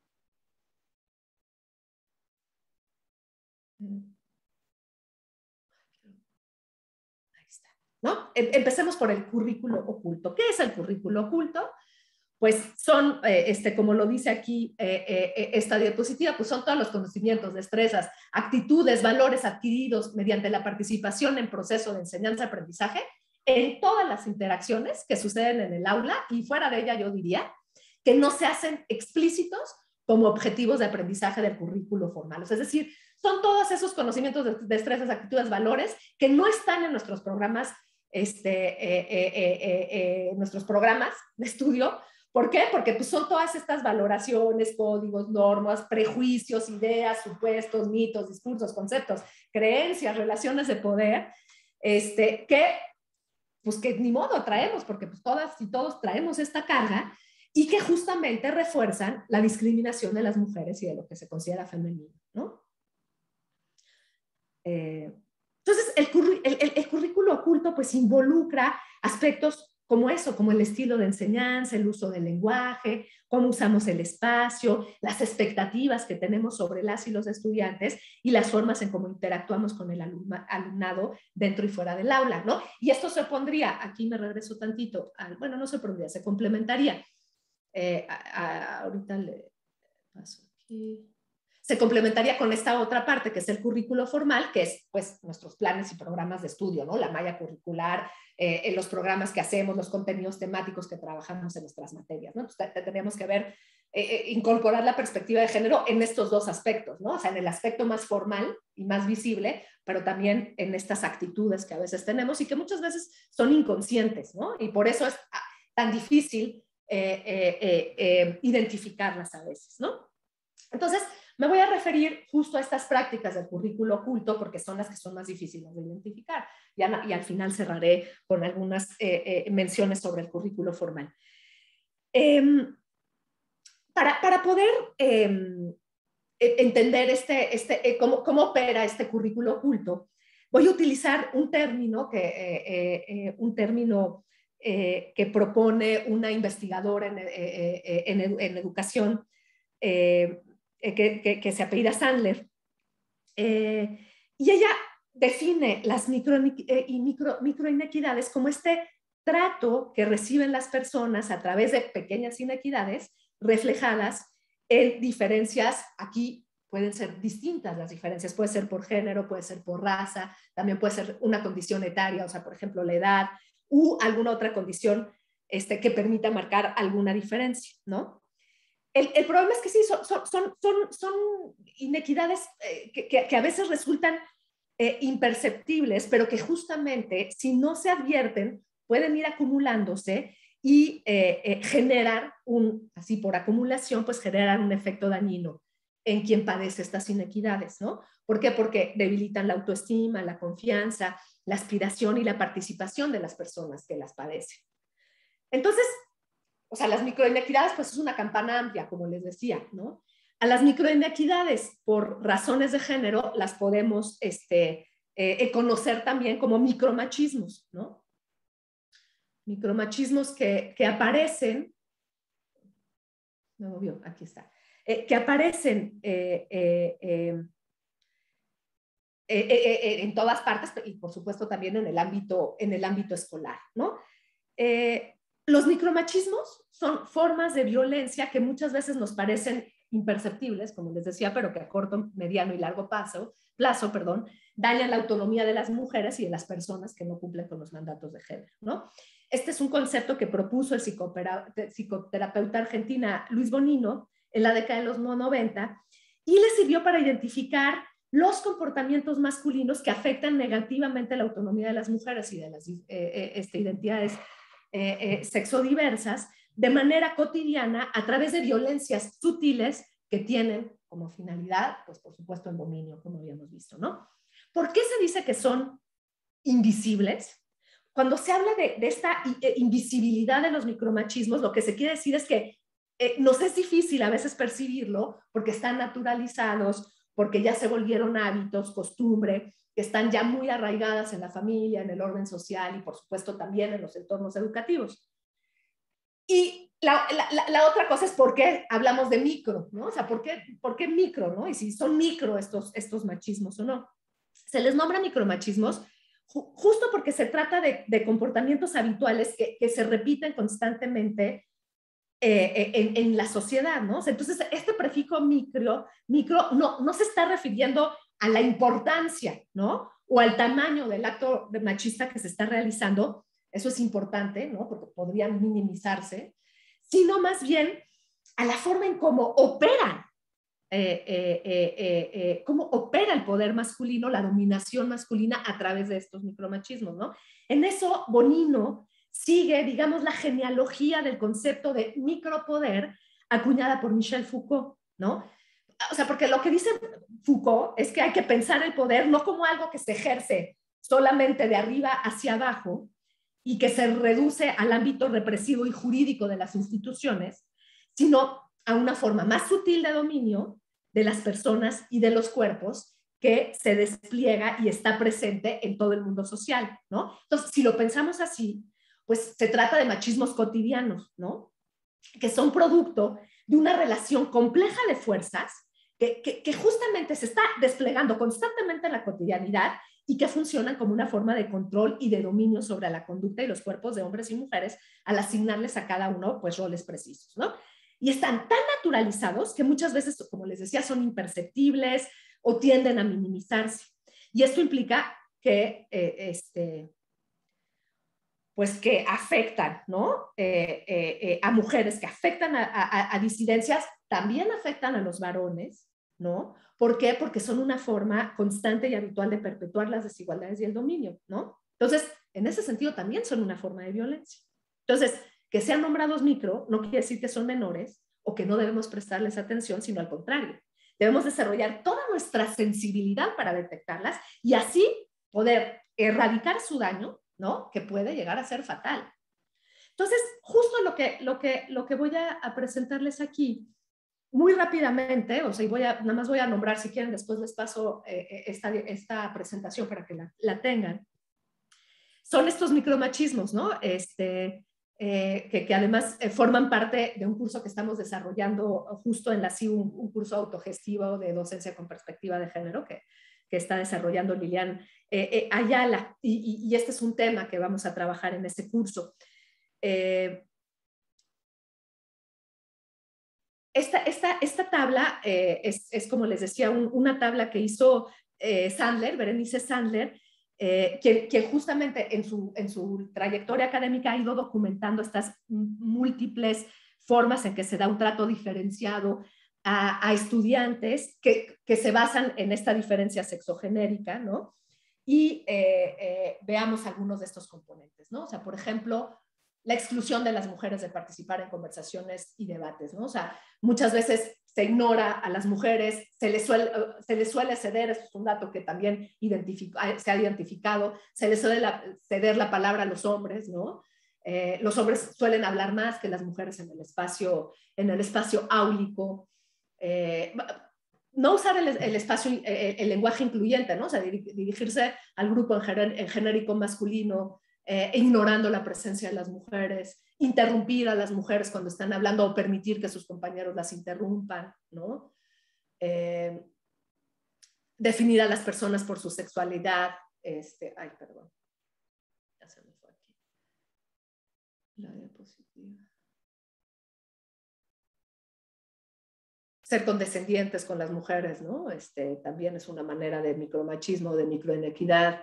Ahí está, ¿no? Empecemos por el currículo oculto. ¿Qué es el currículo oculto? Pues son, eh, este, como lo dice aquí eh, eh, esta diapositiva, pues son todos los conocimientos, destrezas, actitudes, valores adquiridos mediante la participación en proceso de enseñanza-aprendizaje en todas las interacciones que suceden en el aula y fuera de ella, yo diría, que no se hacen explícitos como objetivos de aprendizaje del currículo formal. Es decir, son todos esos conocimientos, destrezas, actitudes, valores que no están en nuestros programas, este, eh, eh, eh, eh, nuestros programas de estudio. ¿Por qué? Porque pues, son todas estas valoraciones, códigos, normas, prejuicios, ideas, supuestos, mitos, discursos, conceptos, creencias, relaciones de poder, este, que pues que ni modo traemos, porque pues todas y todos traemos esta carga y que justamente refuerzan la discriminación de las mujeres y de lo que se considera femenino, ¿no? Eh, entonces, el, curr el, el, el currículo oculto pues involucra aspectos como eso, como el estilo de enseñanza, el uso del lenguaje, cómo usamos el espacio, las expectativas que tenemos sobre las y los estudiantes y las formas en cómo interactuamos con el alumna, alumnado dentro y fuera del aula, ¿no? Y esto se pondría, aquí me regreso tantito, al, bueno, no se pondría, se complementaría. Eh, a, a, ahorita le paso aquí. Se complementaría con esta otra parte, que es el currículo formal, que es pues nuestros planes y programas de estudio, ¿no? La malla curricular, eh, en los programas que hacemos, los contenidos temáticos que trabajamos en nuestras materias, ¿no? Entonces tendríamos que ver, eh, incorporar la perspectiva de género en estos dos aspectos, ¿no? O sea, en el aspecto más formal y más visible, pero también en estas actitudes que a veces tenemos y que muchas veces son inconscientes, ¿no? Y por eso es tan difícil eh, eh, eh, eh, identificarlas a veces, ¿no? Entonces, me voy a referir justo a estas prácticas del currículo oculto porque son las que son más difíciles de identificar. Y, a, y al final cerraré con algunas eh, eh, menciones sobre el currículo formal. Eh, para, para poder eh, entender este, este, eh, cómo, cómo opera este currículo oculto, voy a utilizar un término, que, eh, eh, un término eh, que propone una investigadora en, eh, en, en educación, eh, Que, que, que se apellida Sandler. Eh, y ella define las micro, eh, y micro, micro inequidades como este trato que reciben las personas a través de pequeñas inequidades reflejadas en diferencias. Aquí pueden ser distintas las diferencias, puede ser por género, puede ser por raza, también puede ser una condición etaria, o sea, por ejemplo, la edad, u alguna otra condición este, que permita marcar alguna diferencia, ¿no? El, el problema es que sí, son, son, son, son inequidades eh, que, que, que a veces resultan eh, imperceptibles, pero que justamente si no se advierten pueden ir acumulándose y eh, eh, generar un, así por acumulación, pues generar un efecto dañino en quien padece estas inequidades, ¿no? ¿Por qué? Porque debilitan la autoestima, la confianza, la aspiración y la participación de las personas que las padecen. Entonces, o sea, las microinequidades, pues es una campana amplia, como les decía, ¿no? A las microinequidades, por razones de género, las podemos este, eh, conocer también como micromachismos, ¿no? Micromachismos que, que aparecen, me movió, aquí está, eh, que aparecen eh, eh, eh, eh, eh, eh, en todas partes y por supuesto también en el ámbito, en el ámbito escolar, ¿no? Eh, los micromachismos son formas de violencia que muchas veces nos parecen imperceptibles, como les decía, pero que a corto, mediano y largo plazo, plazo perdón, dañan la autonomía de las mujeres y de las personas que no cumplen con los mandatos de género, ¿no? Este es un concepto que propuso el psicoterapeuta argentina Luis Bonino en la década de los noventa y le sirvió para identificar los comportamientos masculinos que afectan negativamente la autonomía de las mujeres y de las eh, eh, este, identidades eh, eh, sexodiversas de manera cotidiana a través de violencias sutiles que tienen como finalidad, pues por supuesto el dominio, como habíamos visto, ¿no? ¿Por qué se dice que son invisibles? Cuando se habla de, de esta invisibilidad de los micromachismos, lo que se quiere decir es que eh, nos es difícil a veces percibirlo porque están naturalizados, porque ya se volvieron hábitos, costumbre, que están ya muy arraigadas en la familia, en el orden social y por supuesto también en los entornos educativos. Y la, la, la otra cosa es por qué hablamos de micro, ¿no? O sea, ¿por qué, por qué micro, ¿no? Y si son micro estos, estos machismos o no. Se les nombra micromachismos ju justo porque se trata de, de comportamientos habituales que, que se repiten constantemente eh, en, en la sociedad, ¿no? O sea, entonces, este prefijo micro, micro no, no se está refiriendo a la importancia, ¿no? O al tamaño del acto machista que se está realizando, eso es importante, ¿no? Porque podrían minimizarse, sino más bien a la forma en cómo operan, eh, eh, eh, eh, eh, cómo opera el poder masculino, la dominación masculina a través de estos micromachismos, ¿no? En eso, Bonino sigue, digamos, la genealogía del concepto de micropoder acuñada por Michel Foucault, ¿no? O sea, porque lo que dice Foucault es que hay que pensar el poder no como algo que se ejerce solamente de arriba hacia abajo y que se reduce al ámbito represivo y jurídico de las instituciones, sino a una forma más sutil de dominio de las personas y de los cuerpos que se despliega y está presente en todo el mundo social, ¿no? Entonces, si lo pensamos así, pues se trata de machismos cotidianos, ¿no? Que son producto de una relación compleja de fuerzas que, que, que justamente se está desplegando constantemente en la cotidianidad y que funcionan como una forma de control y de dominio sobre la conducta y los cuerpos de hombres y mujeres al asignarles a cada uno pues roles precisos, ¿no? Y están tan naturalizados que muchas veces, como les decía, son imperceptibles o tienden a minimizarse. Y esto implica que eh, este, pues que afectan, ¿no? Eh, eh, eh, a mujeres, que afectan a, a, a disidencias, también afectan a los varones, ¿no? ¿Por qué? Porque son una forma constante y habitual de perpetuar las desigualdades y el dominio, ¿no? Entonces, en ese sentido también son una forma de violencia. Entonces, que sean nombrados micro no quiere decir que son menores o que no debemos prestarles atención, sino al contrario. Debemos desarrollar toda nuestra sensibilidad para detectarlas y así poder erradicar su daño, ¿no? Que puede llegar a ser fatal. Entonces, justo lo que, lo que, lo que voy a, a presentarles aquí, muy rápidamente, o sea, y voy a, nada más voy a nombrar, si quieren, después les paso eh, esta, esta presentación para que la, la tengan, son estos micromachismos, ¿no? Este, eh, que, que además eh, forman parte de un curso que estamos desarrollando justo en la C I U, un, un curso autogestivo de docencia con perspectiva de género, que, que está desarrollando Lilian eh, eh, Ayala, y, y, y este es un tema que vamos a trabajar en este curso. Eh, esta, esta, esta tabla eh, es, es, como les decía, un, una tabla que hizo eh, Sandler, Berenice Sandler, eh, quien, quien justamente en su, en su trayectoria académica ha ido documentando estas múltiples formas en que se da un trato diferenciado a, a estudiantes que, que se basan en esta diferencia sexogenérica, ¿no? Y eh, eh, veamos algunos de estos componentes, ¿no? O sea, por ejemplo, la exclusión de las mujeres de participar en conversaciones y debates, ¿no? O sea, muchas veces se ignora a las mujeres, se les suele, se les suele ceder, esto es un dato que también se ha identificado, se les suele la, ceder la palabra a los hombres, ¿no? Eh, los hombres suelen hablar más que las mujeres en el espacio, en el espacio áulico. Eh, no usar el, el espacio, el, el lenguaje incluyente, ¿no? O sea, dirigirse al grupo en, gener, en genérico masculino, eh, ignorando la presencia de las mujeres, interrumpir a las mujeres cuando están hablando o permitir que sus compañeros las interrumpan, ¿no? Eh, definir a las personas por su sexualidad. Este, ay, perdón. Ya se me fue aquí. La diapositiva. Ser condescendientes con las mujeres, ¿no? Este, también es una manera de micromachismo, de microinequidad.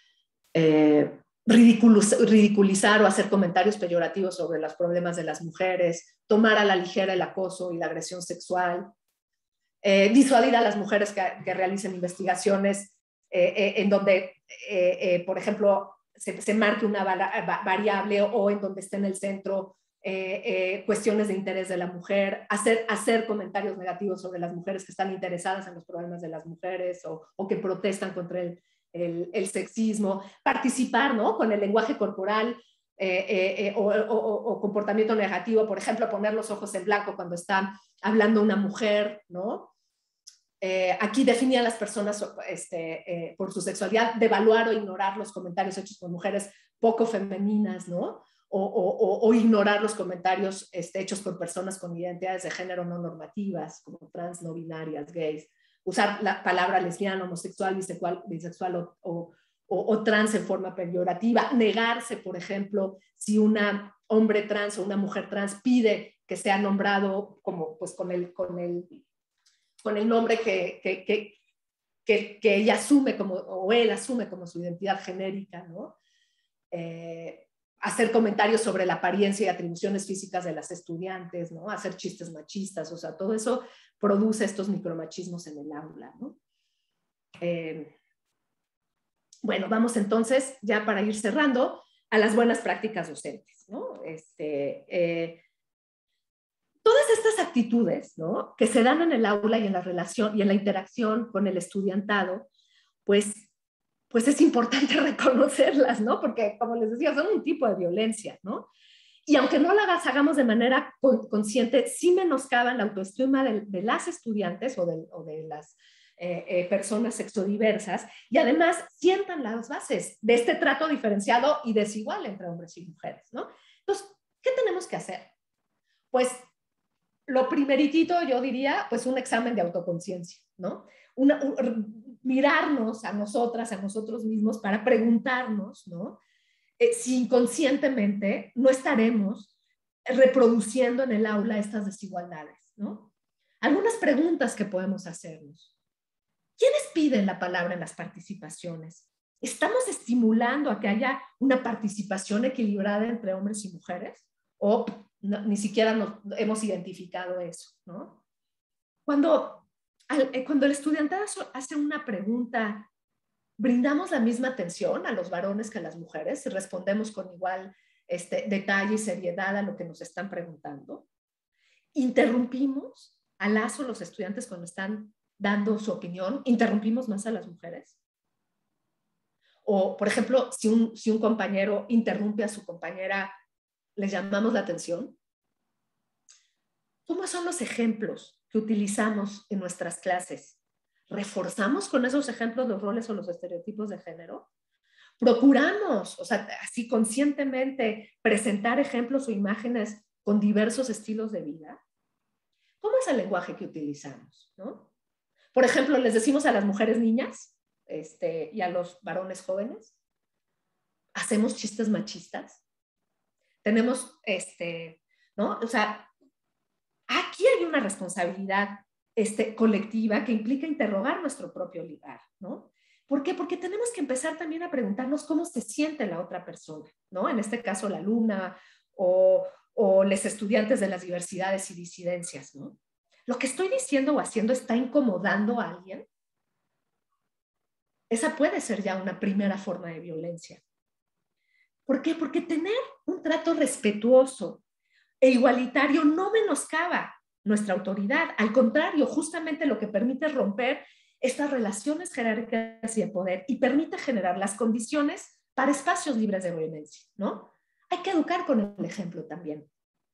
Eh, ridiculizar o hacer comentarios peyorativos sobre los problemas de las mujeres, tomar a la ligera el acoso y la agresión sexual, eh, disuadir a las mujeres que, que realicen investigaciones eh, eh, en donde, eh, eh, por ejemplo, se, se marque una variable o en donde esté en el centro eh, eh, cuestiones de interés de la mujer, hacer, hacer comentarios negativos sobre las mujeres que están interesadas en los problemas de las mujeres o, o que protestan contra el El, el sexismo, participar, ¿no? Con el lenguaje corporal eh, eh, eh, o, o, o comportamiento negativo, por ejemplo, poner los ojos en blanco cuando está hablando una mujer, ¿no? Eh, aquí definía a las personas este, eh, por su sexualidad, devaluar o ignorar los comentarios hechos por mujeres poco femeninas, ¿no? O, o, o ignorar los comentarios este, hechos por personas con identidades de género no normativas, como trans, no binarias, gays. Usar la palabra lesbiana, homosexual, bisexual, bisexual o, o, o, o trans en forma peyorativa, negarse, por ejemplo, si un hombre trans o una mujer trans pide que sea nombrado como, pues, con, el, con, el, con el nombre que, que, que, que, que ella asume como, o él asume como su identidad genérica, ¿no? Eh, hacer comentarios sobre la apariencia y atribuciones físicas de las estudiantes, ¿no? Hacer chistes machistas, o sea, todo eso produce estos micromachismos en el aula, ¿no? Eh, bueno, vamos entonces, ya para ir cerrando, a las buenas prácticas docentes, ¿no? Este, eh, todas estas actitudes, ¿no? Que se dan en el aula y en la relación y en la interacción con el estudiantado, pues pues es importante reconocerlas, ¿no? Porque, como les decía, son un tipo de violencia, ¿no? Y aunque no las hagamos de manera consciente, sí menoscaban la autoestima de, de las estudiantes o de, o de las eh, eh, personas sexodiversas y además sientan las bases de este trato diferenciado y desigual entre hombres y mujeres, ¿no? Entonces, ¿qué tenemos que hacer? Pues lo primeritito yo diría, pues un examen de autoconciencia, ¿no? Una, un, mirarnos a nosotras, a nosotros mismos para preguntarnos, ¿no? Eh, si inconscientemente no estaremos reproduciendo en el aula estas desigualdades, ¿no? Algunas preguntas que podemos hacernos. ¿Quiénes piden la palabra en las participaciones? ¿Estamos estimulando a que haya una participación equilibrada entre hombres y mujeres? ¿O no, ni siquiera nos, hemos identificado eso, ¿no? Cuando, al, cuando el estudiante hace una pregunta, ¿brindamos la misma atención a los varones que a las mujeres? ¿Respondemos con igual este, detalle y seriedad a lo que nos están preguntando? ¿Interrumpimos a las o los estudiantes cuando están dando su opinión? ¿Interrumpimos más a las mujeres? O, por ejemplo, si un, si un compañero interrumpe a su compañera, ¿les llamamos la atención? ¿Cómo son los ejemplos que utilizamos en nuestras clases? ¿Reforzamos con esos ejemplos los roles o los estereotipos de género? ¿Procuramos, o sea, así conscientemente presentar ejemplos o imágenes con diversos estilos de vida? ¿Cómo es el lenguaje que utilizamos, ¿no? Por ejemplo, les decimos a las mujeres niñas este, y a los varones jóvenes, hacemos chistes machistas, tenemos, este, ¿no? O sea, aquí hay una responsabilidad este, colectiva que implica interrogar nuestro propio lugar, ¿no? ¿Por qué? Porque tenemos que empezar también a preguntarnos cómo se siente la otra persona, ¿no? En este caso, la alumna o, o los estudiantes de las diversidades y disidencias, ¿no? ¿Lo que estoy diciendo o haciendo está incomodando a alguien? Esa puede ser ya una primera forma de violencia. ¿Por qué? Porque tener un trato respetuoso e igualitario no menoscaba nuestra autoridad. Al contrario, justamente lo que permite romper estas relaciones jerárquicas y de poder y permite generar las condiciones para espacios libres de violencia, ¿no? Hay que educar con el ejemplo también.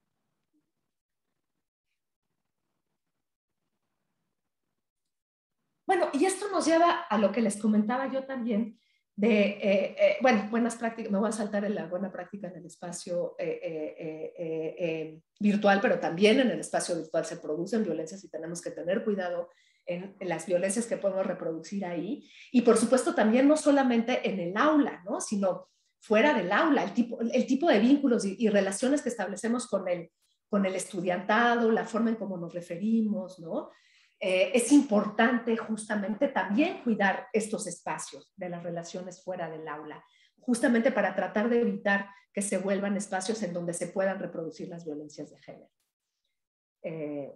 Bueno, y esto nos lleva a lo que les comentaba yo también, de, eh, eh, bueno, buenas prácticas, me voy a saltar en la buena práctica en el espacio eh, eh, eh, eh, virtual, pero también en el espacio virtual se producen violencias y tenemos que tener cuidado en, en las violencias que podemos reproducir ahí. Y por supuesto también no solamente en el aula, ¿no? Sino fuera del aula, el tipo, el tipo de vínculos y, y relaciones que establecemos con el, con el estudiantado, la forma en cómo nos referimos, ¿no? Eh, es importante justamente también cuidar estos espacios de las relaciones fuera del aula, justamente para tratar de evitar que se vuelvan espacios en donde se puedan reproducir las violencias de género. Eh,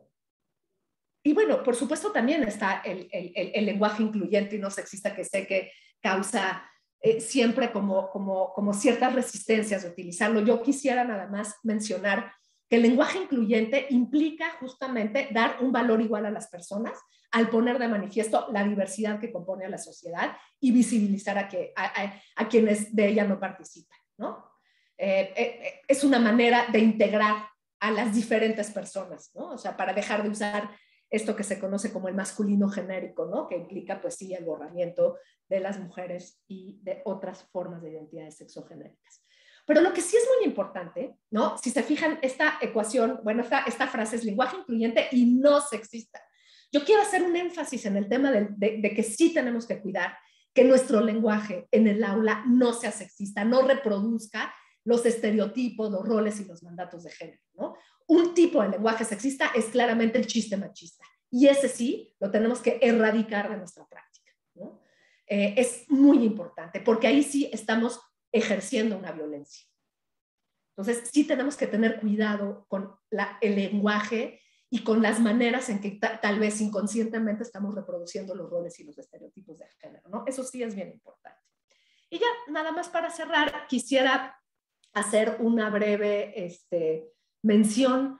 y bueno, por supuesto también está el, el, el, el lenguaje incluyente y no sexista, que sé que causa eh, siempre como, como, como ciertas resistencias de utilizarlo. Yo quisiera nada más mencionar que el lenguaje incluyente implica justamente dar un valor igual a las personas al poner de manifiesto la diversidad que compone a la sociedad y visibilizar a, que, a, a, a quienes de ella no participan, ¿no? Eh, eh, es una manera de integrar a las diferentes personas, ¿no? O sea, para dejar de usar esto que se conoce como el masculino genérico, ¿no? Que implica, pues sí, el borramiento de las mujeres y de otras formas de identidades sexogenéricas. Pero lo que sí es muy importante, ¿no? Si se fijan, esta ecuación, bueno, esta, esta frase es lenguaje incluyente y no sexista. Yo quiero hacer un énfasis en el tema de, de, de que sí tenemos que cuidar que nuestro lenguaje en el aula no sea sexista, no reproduzca los estereotipos, los roles y los mandatos de género, ¿no? Un tipo de lenguaje sexista es claramente el chiste machista, y ese sí lo tenemos que erradicar de nuestra práctica, ¿no? Eh, es muy importante, porque ahí sí estamos ejerciendo una violencia. Entonces, sí tenemos que tener cuidado con la, el lenguaje y con las maneras en que ta, tal vez inconscientemente estamos reproduciendo los roles y los estereotipos de género, ¿no? Eso sí es bien importante. Y ya, nada más para cerrar, quisiera hacer una breve este, mención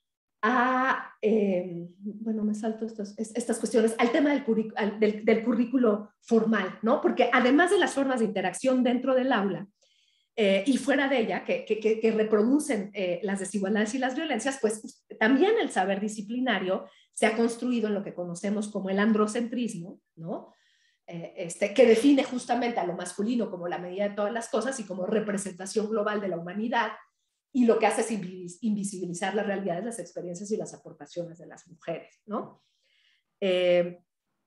a, eh, bueno, me salto estos, estas cuestiones, al tema del, currículo, del, del currículo formal, ¿no? Porque además de las formas de interacción dentro del aula eh, y fuera de ella, que, que, que reproducen eh, las desigualdades y las violencias, pues también el saber disciplinario se ha construido en lo que conocemos como el androcentrismo, ¿no? Eh, este, que define justamente a lo masculino como la medida de todas las cosas y como representación global de la humanidad, y lo que hace es invisibilizar las realidades, las experiencias y las aportaciones de las mujeres, ¿no? Eh,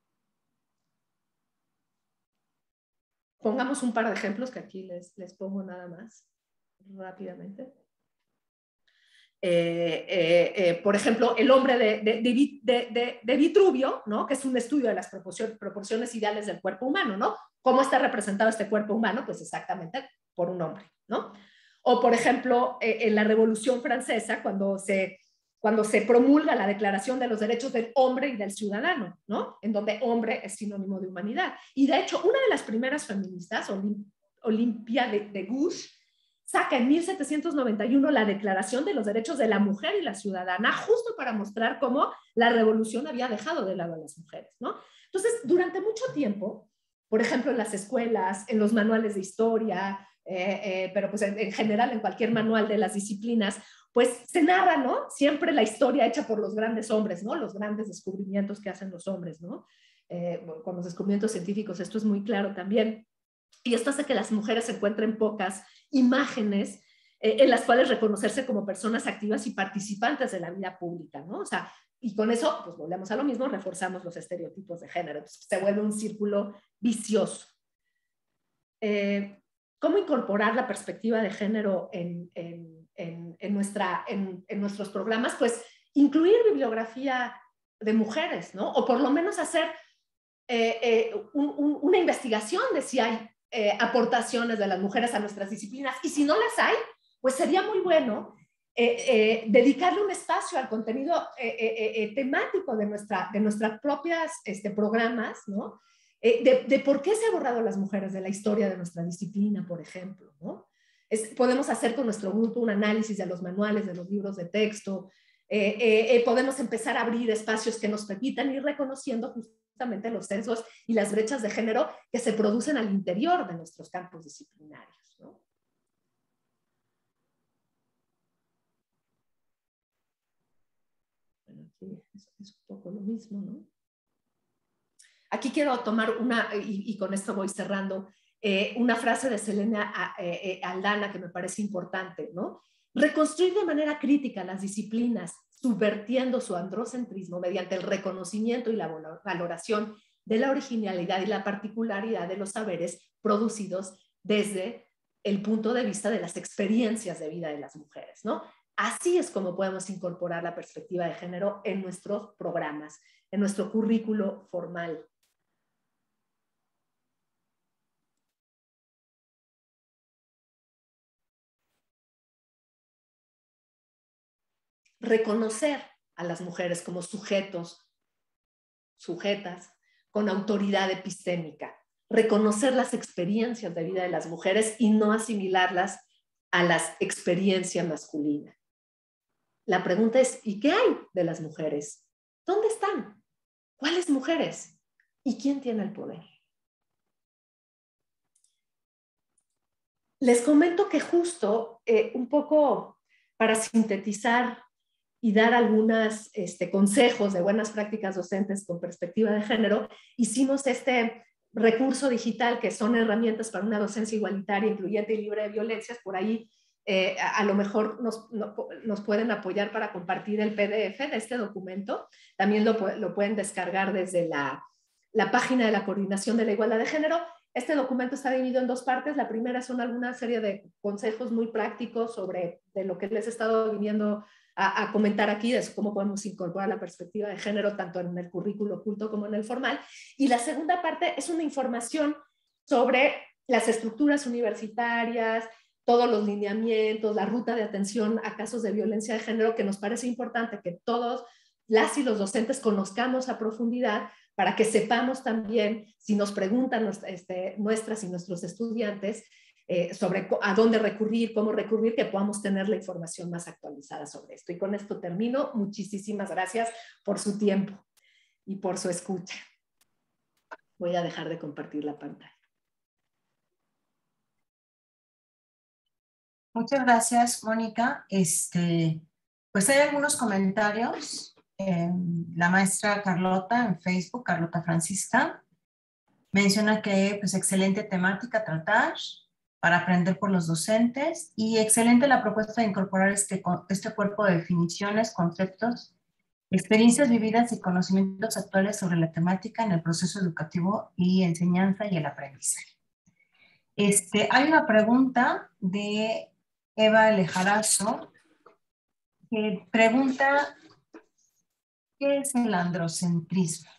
pongamos un par de ejemplos que aquí les, les pongo nada más rápidamente. Eh, eh, eh, por ejemplo, el hombre de, de, de, de, de Vitruvio, ¿no? Que es un estudio de las proporciones, proporciones ideales del cuerpo humano, ¿no? ¿Cómo está representado este cuerpo humano? Pues exactamente por un hombre, ¿no? O, por ejemplo, eh, en la Revolución Francesa, cuando se, cuando se promulga la Declaración de los Derechos del Hombre y del Ciudadano, ¿no? En donde hombre es sinónimo de humanidad. Y, de hecho, una de las primeras feministas, Olim, Olimpia de, de Gouges, saca en mil setecientos noventa y uno la Declaración de los Derechos de la Mujer y la Ciudadana, justo para mostrar cómo la revolución había dejado de lado a las mujeres, ¿no? Entonces, durante mucho tiempo, por ejemplo, en las escuelas, en los manuales de historia, eh, eh, pero pues en, en general en cualquier manual de las disciplinas, pues se narra, ¿no? Siempre la historia hecha por los grandes hombres, ¿no? Los grandes descubrimientos que hacen los hombres, ¿no? Eh, bueno, con los descubrimientos científicos esto es muy claro también. Y esto hace que las mujeres encuentren pocas imágenes eh, en las cuales reconocerse como personas activas y participantes de la vida pública, ¿no? O sea, y con eso, pues volvemos a lo mismo, reforzamos los estereotipos de género. Pues, se vuelve un círculo vicioso. Eh, ¿Cómo incorporar la perspectiva de género en, en, en, en, nuestra, en, en nuestros programas? Pues incluir bibliografía de mujeres, ¿no? O por lo menos hacer eh, eh, un, un, una investigación de si hay eh, aportaciones de las mujeres a nuestras disciplinas. Y si no las hay, pues sería muy bueno eh, eh, dedicarle un espacio al contenido eh, eh, eh, temático de, nuestra, de nuestras propias este, programas, ¿no? Eh, de, de por qué se han borrado las mujeres de la historia de nuestra disciplina, por ejemplo, ¿no? Es, podemos hacer con nuestro grupo un análisis de los manuales, de los libros de texto, eh, eh, eh, podemos empezar a abrir espacios que nos permitan ir reconociendo justamente los sesgos y las brechas de género que se producen al interior de nuestros campos disciplinarios, ¿no? Bueno, aquí es, es un poco lo mismo, ¿no? Aquí quiero tomar una, y, y con esto voy cerrando, eh, una frase de Selena eh, Aldana que me parece importante, ¿no? Reconstruir de manera crítica las disciplinas, subvertiendo su androcentrismo mediante el reconocimiento y la valoración de la originalidad y la particularidad de los saberes producidos desde el punto de vista de las experiencias de vida de las mujeres, ¿no? Así es como podemos incorporar la perspectiva de género en nuestros programas, en nuestro currículo formal. Reconocer a las mujeres como sujetos, sujetas, con autoridad epistémica. Reconocer las experiencias de vida de las mujeres y no asimilarlas a las experiencias masculinas. La pregunta es, ¿y qué hay de las mujeres? ¿Dónde están? ¿Cuáles mujeres? ¿Y quién tiene el poder? Les comento que justo eh, un poco para sintetizar y dar algunos este, consejos de buenas prácticas docentes con perspectiva de género, hicimos este recurso digital que son herramientas para una docencia igualitaria, incluyente y libre de violencias. Por ahí eh, a, a lo mejor nos, no, nos pueden apoyar para compartir el P D F de este documento. También lo, lo pueden descargar desde la, la página de la Coordinación de la Igualdad de Género. Este documento está dividido en dos partes. La primera son alguna serie de consejos muy prácticos sobre de lo que les he estado viniendo a, a comentar aquí, de cómo podemos incorporar la perspectiva de género tanto en el currículo oculto como en el formal. Y la segunda parte es una información sobre las estructuras universitarias, todos los lineamientos, la ruta de atención a casos de violencia de género, que nos parece importante que todos las y los docentes conozcamos a profundidad para que sepamos también, si nos preguntan este, nuestras y nuestros estudiantes eh, sobre a dónde recurrir, cómo recurrir, que podamos tener la información más actualizada sobre esto. Y con esto termino. Muchísimas gracias por su tiempo y por su escucha. Voy a dejar de compartir la pantalla. Muchas gracias, Mónica. Este, pues hay algunos comentarios. Eh, la maestra Carlota en Facebook, Carlota Francisca, menciona que pues excelente temática a tratar para aprender por los docentes y excelente la propuesta de incorporar este, este cuerpo de definiciones, conceptos, experiencias vividas y conocimientos actuales sobre la temática en el proceso educativo y enseñanza y el aprendizaje. Este, hay una pregunta de Eva Lejarazo que pregunta ¿qué es el androcentrismo?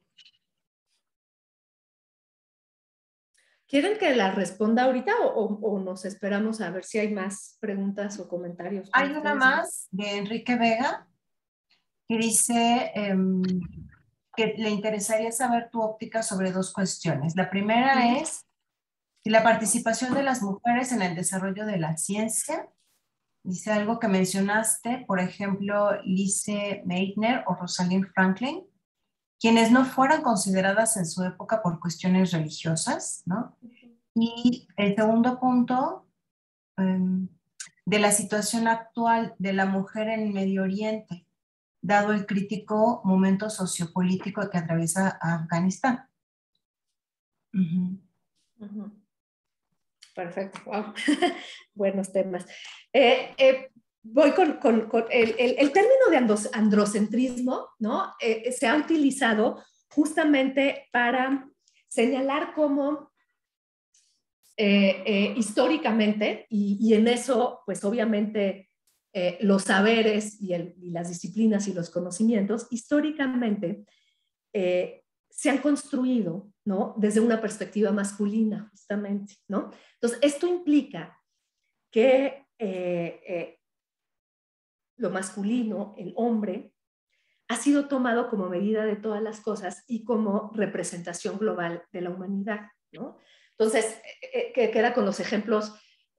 ¿Quieren que la responda ahorita o, o, o nos esperamos a ver si hay más preguntas o comentarios? Hay una más de Enrique Vega que dice eh, que le interesaría saber tu óptica sobre dos cuestiones. La primera uh-huh. es la participación de las mujeres en el desarrollo de la ciencia. Dice algo que mencionaste, por ejemplo, Lise Meitner o Rosalind Franklin, quienes no fueran consideradas en su época por cuestiones religiosas, ¿no? Y el segundo punto, um, de la situación actual de la mujer en Medio Oriente, dado el crítico momento sociopolítico que atraviesa Afganistán. Uh-huh. Uh-huh. Perfecto, wow. Buenos temas. Eh, eh, voy con, con, con el, el, el término de androcentrismo, ¿no? Eh, se ha utilizado justamente para señalar cómo eh, eh, históricamente, y, y en eso, pues obviamente, eh, los saberes y, el, y las disciplinas y los conocimientos, históricamente, eh, se han construido, ¿no? Desde una perspectiva masculina, justamente, ¿no? Entonces, esto implica que eh, eh, lo masculino, el hombre, ha sido tomado como medida de todas las cosas y como representación global de la humanidad, ¿no? Entonces, eh, que queda con los ejemplos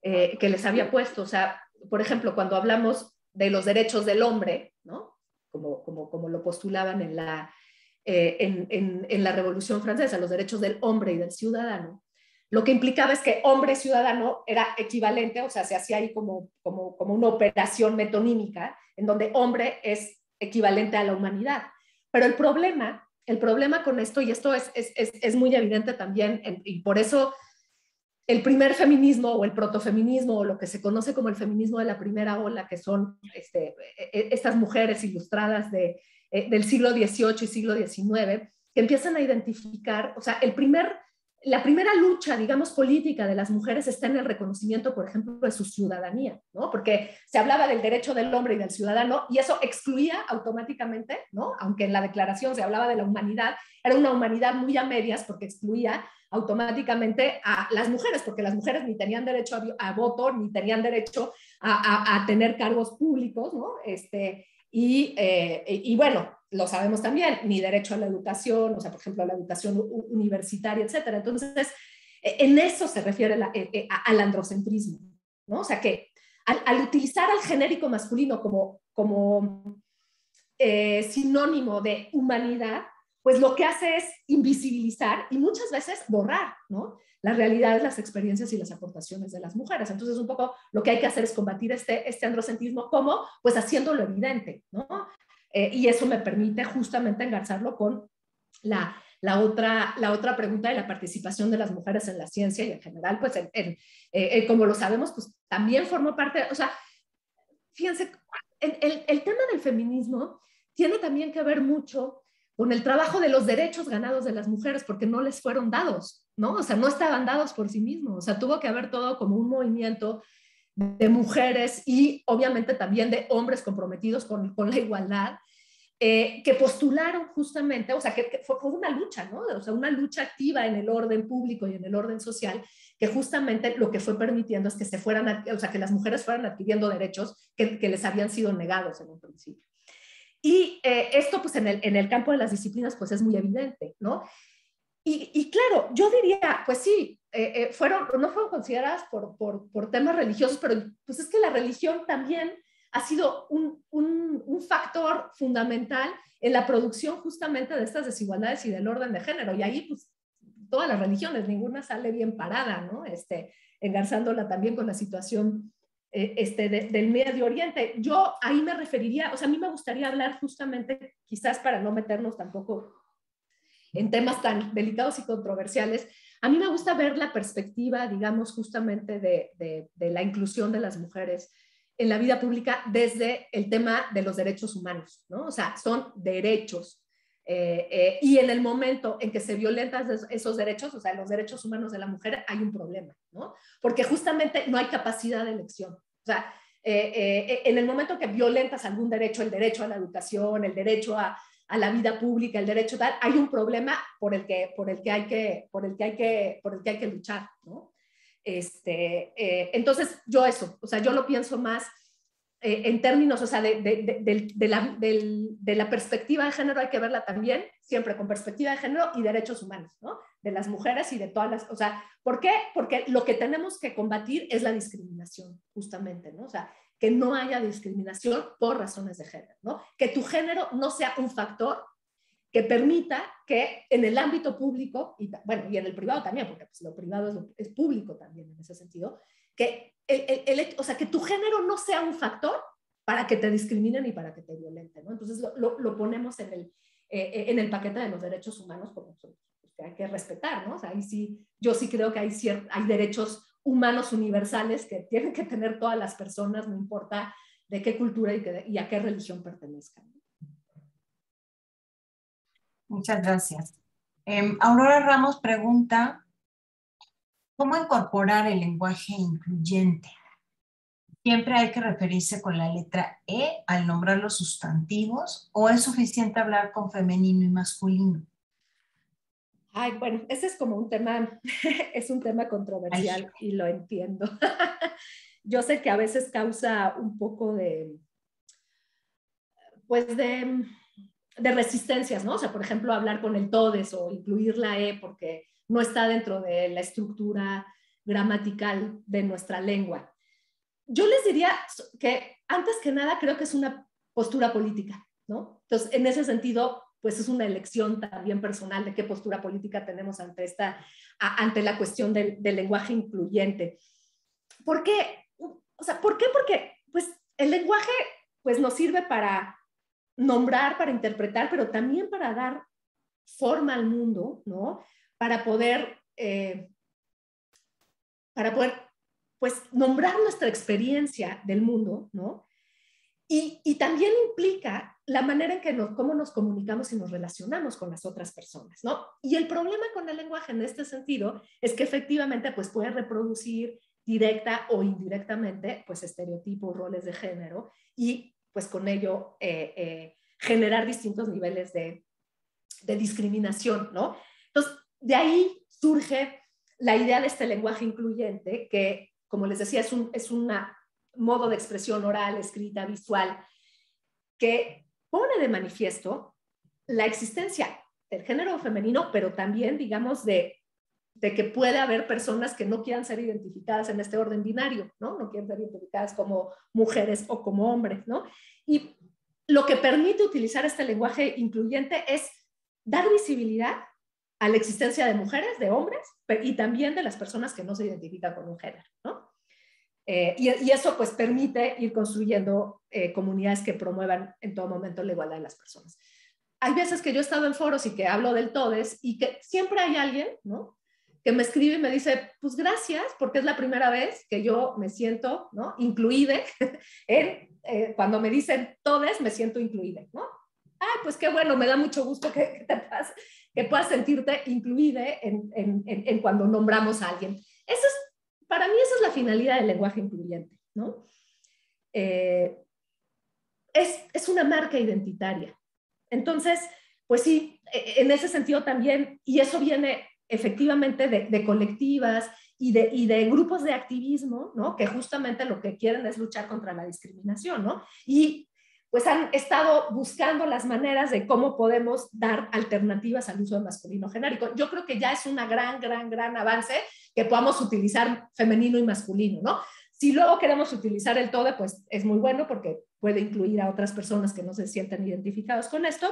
eh, que les había puesto. O sea, por ejemplo, cuando hablamos de los derechos del hombre, ¿no? Como, como, como lo postulaban en la, eh, en, en, en la Revolución Francesa, los derechos del hombre y del ciudadano, lo que implicaba es que hombre y ciudadano era equivalente, o sea, se hacía ahí como, como, como una operación metonímica, en donde hombre es equivalente a la humanidad. Pero el problema, el problema con esto, y esto es, es, es, es muy evidente también, y por eso el primer feminismo o el protofeminismo o lo que se conoce como el feminismo de la primera ola, que son este, estas mujeres ilustradas de, del siglo dieciocho y siglo diecinueve, que empiezan a identificar, o sea, el primer, la primera lucha, digamos, política de las mujeres está en el reconocimiento, por ejemplo, de su ciudadanía, ¿no? Porque se hablaba del derecho del hombre y del ciudadano, y eso excluía automáticamente, ¿no? Aunque en la declaración se hablaba de la humanidad, era una humanidad muy a medias, porque excluía automáticamente a las mujeres, porque las mujeres ni tenían derecho a, a voto, ni tenían derecho a, a, a tener cargos públicos, ¿no? Este, y, eh, y bueno, lo sabemos también, ni derecho a la educación, o sea, por ejemplo, a la educación universitaria, etcétera. Entonces, en eso se refiere la, eh, al androcentrismo, ¿no? O sea, que al, al utilizar al genérico masculino como, como eh, sinónimo de humanidad, pues lo que hace es invisibilizar y muchas veces borrar, ¿no? Las realidades, las experiencias y las aportaciones de las mujeres. Entonces, un poco lo que hay que hacer es combatir este, este androcentrismo, ¿cómo? Pues haciéndolo evidente, ¿no? Eh, y eso me permite justamente engarzarlo con la, la, otra, la otra pregunta de la participación de las mujeres en la ciencia y en general, pues en, en, eh, como lo sabemos, pues también formó parte, o sea, fíjense, el, el, el tema del feminismo tiene también que ver mucho con el trabajo de los derechos ganados de las mujeres, porque no les fueron dados, ¿no? O sea, no estaban dados por sí mismos, o sea, tuvo que haber todo como un movimiento de mujeres y obviamente también de hombres comprometidos con, con la igualdad, eh, que postularon justamente, o sea, que, que fue, fue una lucha, ¿no? O sea, una lucha activa en el orden público y en el orden social, que justamente lo que fue permitiendo es que se fueran, o sea, que las mujeres fueran adquiriendo derechos que, que les habían sido negados en un principio. Y eh, esto, pues, en el, en el campo de las disciplinas, pues, es muy evidente, ¿no? Y, y claro, yo diría, pues sí, eh, eh, fueron, no fueron consideradas por, por, por temas religiosos, pero pues es que la religión también ha sido un, un, un factor fundamental en la producción justamente de estas desigualdades y del orden de género. Y ahí, pues, todas las religiones, ninguna sale bien parada, ¿no? Este, engarzándola también con la situación Este, de, del Medio Oriente. Yo ahí me referiría, o sea, a mí me gustaría hablar justamente, quizás para no meternos tampoco en temas tan delicados y controversiales, a mí me gusta ver la perspectiva, digamos, justamente de, de, de la inclusión de las mujeres en la vida pública desde el tema de los derechos humanos, ¿no? O sea, son derechos. Eh, eh, y en el momento en que se violentan esos derechos, o sea, los derechos humanos de la mujer, hay un problema, ¿no? Porque justamente no hay capacidad de elección. O sea, eh, eh, en el momento que violentas algún derecho, el derecho a la educación, el derecho a, a la vida pública, el derecho tal, hay un problema por el que, por el que, hay, que, por el que, hay, que, por el que hay que luchar, ¿no? Este, eh, entonces, yo eso, o sea, yo lo pienso más eh, en términos, o sea, de, de, de, de, de, la, de, de la perspectiva de género hay que verla también, siempre con perspectiva de género y derechos humanos, ¿no? De las mujeres y de todas las, o sea, ¿por qué? Porque lo que tenemos que combatir es la discriminación, justamente, ¿no? O sea, que no haya discriminación por razones de género, ¿no? Que tu género no sea un factor que permita que en el ámbito público, y bueno, y en el privado también, porque pues, lo privado es, lo, es público también en ese sentido, que, el, el, el, o sea, que tu género no sea un factor para que te discriminen y para que te violenten, ¿no? Entonces lo, lo, lo ponemos en el, eh, en el paquete de los derechos humanos como que hay que respetar, ¿no? O sea, ahí sí, yo sí creo que hay, cier, hay derechos humanos universales que tienen que tener todas las personas, no importa de qué cultura y, que, y a qué religión pertenezcan. Muchas gracias. Eh, Aurora Ramos pregunta, ¿cómo incorporar el lenguaje incluyente? ¿Siempre hay que referirse con la letra E al nombrar los sustantivos o es suficiente hablar con femenino y masculino? Ay, bueno, ese es como un tema, es un tema controversial Ay. Y lo entiendo. Yo sé que a veces causa un poco de, pues de, de resistencias, ¿no? O sea, por ejemplo, hablar con el todes o incluir la E porque no está dentro de la estructura gramatical de nuestra lengua. Yo les diría que antes que nada creo que es una postura política, ¿no? Entonces, en ese sentido, pues es una elección también personal de qué postura política tenemos ante, esta, a, ante la cuestión del, del lenguaje incluyente. ¿Por qué? O sea, ¿por qué? Porque pues, el lenguaje pues, nos sirve para nombrar, para interpretar, pero también para dar forma al mundo, ¿no? Para poder, eh, para poder pues, nombrar nuestra experiencia del mundo, ¿no? Y, y también implica la manera en que nos, cómo nos comunicamos y nos relacionamos con las otras personas, ¿no? Y el problema con el lenguaje en este sentido es que efectivamente pues, puede reproducir directa o indirectamente pues, estereotipos, roles de género y pues con ello eh, eh, generar distintos niveles de, de discriminación, ¿no? Entonces, de ahí surge la idea de este lenguaje incluyente que, como les decía, es un es una modo de expresión oral, escrita, visual, que pone de manifiesto la existencia del género femenino, pero también, digamos, de, de que puede haber personas que no quieran ser identificadas en este orden binario, ¿no? No quieren ser identificadas como mujeres o como hombres, ¿no? Y lo que permite utilizar este lenguaje incluyente es dar visibilidad a la existencia de mujeres, de hombres, y también de las personas que no se identifican con un género, ¿no? Eh, y, y eso pues permite ir construyendo eh, comunidades que promuevan en todo momento la igualdad de las personas. Hay veces que yo he estado en foros y que hablo del TODES y que siempre hay alguien, ¿no?, que me escribe y me dice, pues gracias, porque es la primera vez que yo me siento, ¿no?, incluida en, eh, cuando me dicen TODES me siento incluida, ¿no? Ay, pues qué bueno, me da mucho gusto que, que, te puedas, que puedas sentirte incluida en, en, en, en cuando nombramos a alguien. Eso es Para mí esa es la finalidad del lenguaje incluyente, ¿no? Eh, es, es una marca identitaria. Entonces, pues sí, en ese sentido también, y eso viene efectivamente de, de colectivas y de, y de grupos de activismo, ¿no?, que justamente lo que quieren es luchar contra la discriminación, ¿no? Y pues han estado buscando las maneras de cómo podemos dar alternativas al uso de masculino genérico. Yo creo que ya es una gran, gran, gran avance que podamos utilizar femenino y masculino, ¿no? Si luego queremos utilizar el TODE, pues es muy bueno porque puede incluir a otras personas que no se sienten identificados con esto,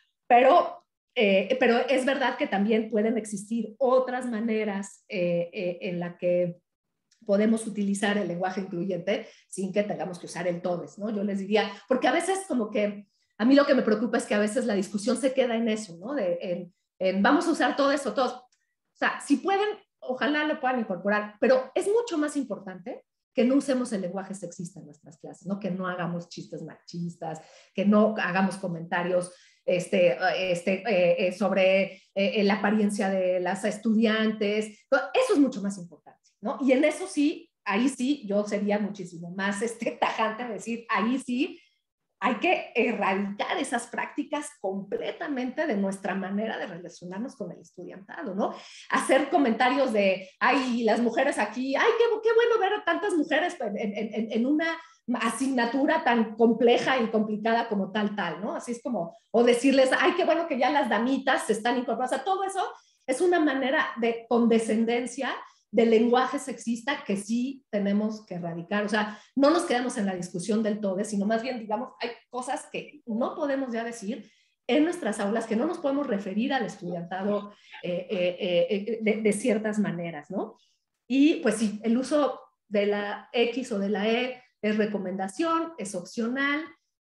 pero, eh, pero es verdad que también pueden existir otras maneras eh, eh, en la que podemos utilizar el lenguaje incluyente sin que tengamos que usar el TODES, ¿no? Yo les diría, porque a veces como que, a mí lo que me preocupa es que a veces la discusión se queda en eso, ¿no? De, en, en vamos a usar TODES o todos. O sea, si pueden, ojalá lo puedan incorporar, pero es mucho más importante que no usemos el lenguaje sexista en nuestras clases, ¿no? Que no hagamos chistes machistas, que no hagamos comentarios este, este, eh, eh, sobre eh, la apariencia de las estudiantes. Eso es mucho más importante, ¿no? Y en eso sí, ahí sí, yo sería muchísimo más este, tajante de decir, ahí sí, hay que erradicar esas prácticas completamente de nuestra manera de relacionarnos con el estudiantado, ¿no? Hacer comentarios de, ay, las mujeres aquí, ay, qué, qué bueno ver a tantas mujeres en, en, en una asignatura tan compleja y complicada como tal, tal, ¿no? Así es como, o decirles, ay, qué bueno que ya las damitas se están incorporando. O sea, todo eso es una manera de condescendencia del lenguaje sexista que sí tenemos que erradicar. O sea, no nos quedamos en la discusión del TODE, sino más bien, digamos, hay cosas que no podemos ya decir en nuestras aulas, que no nos podemos referir al estudiantado eh, eh, eh, de, de ciertas maneras, ¿no? Y pues sí, el uso de la X o de la E es recomendación, es opcional,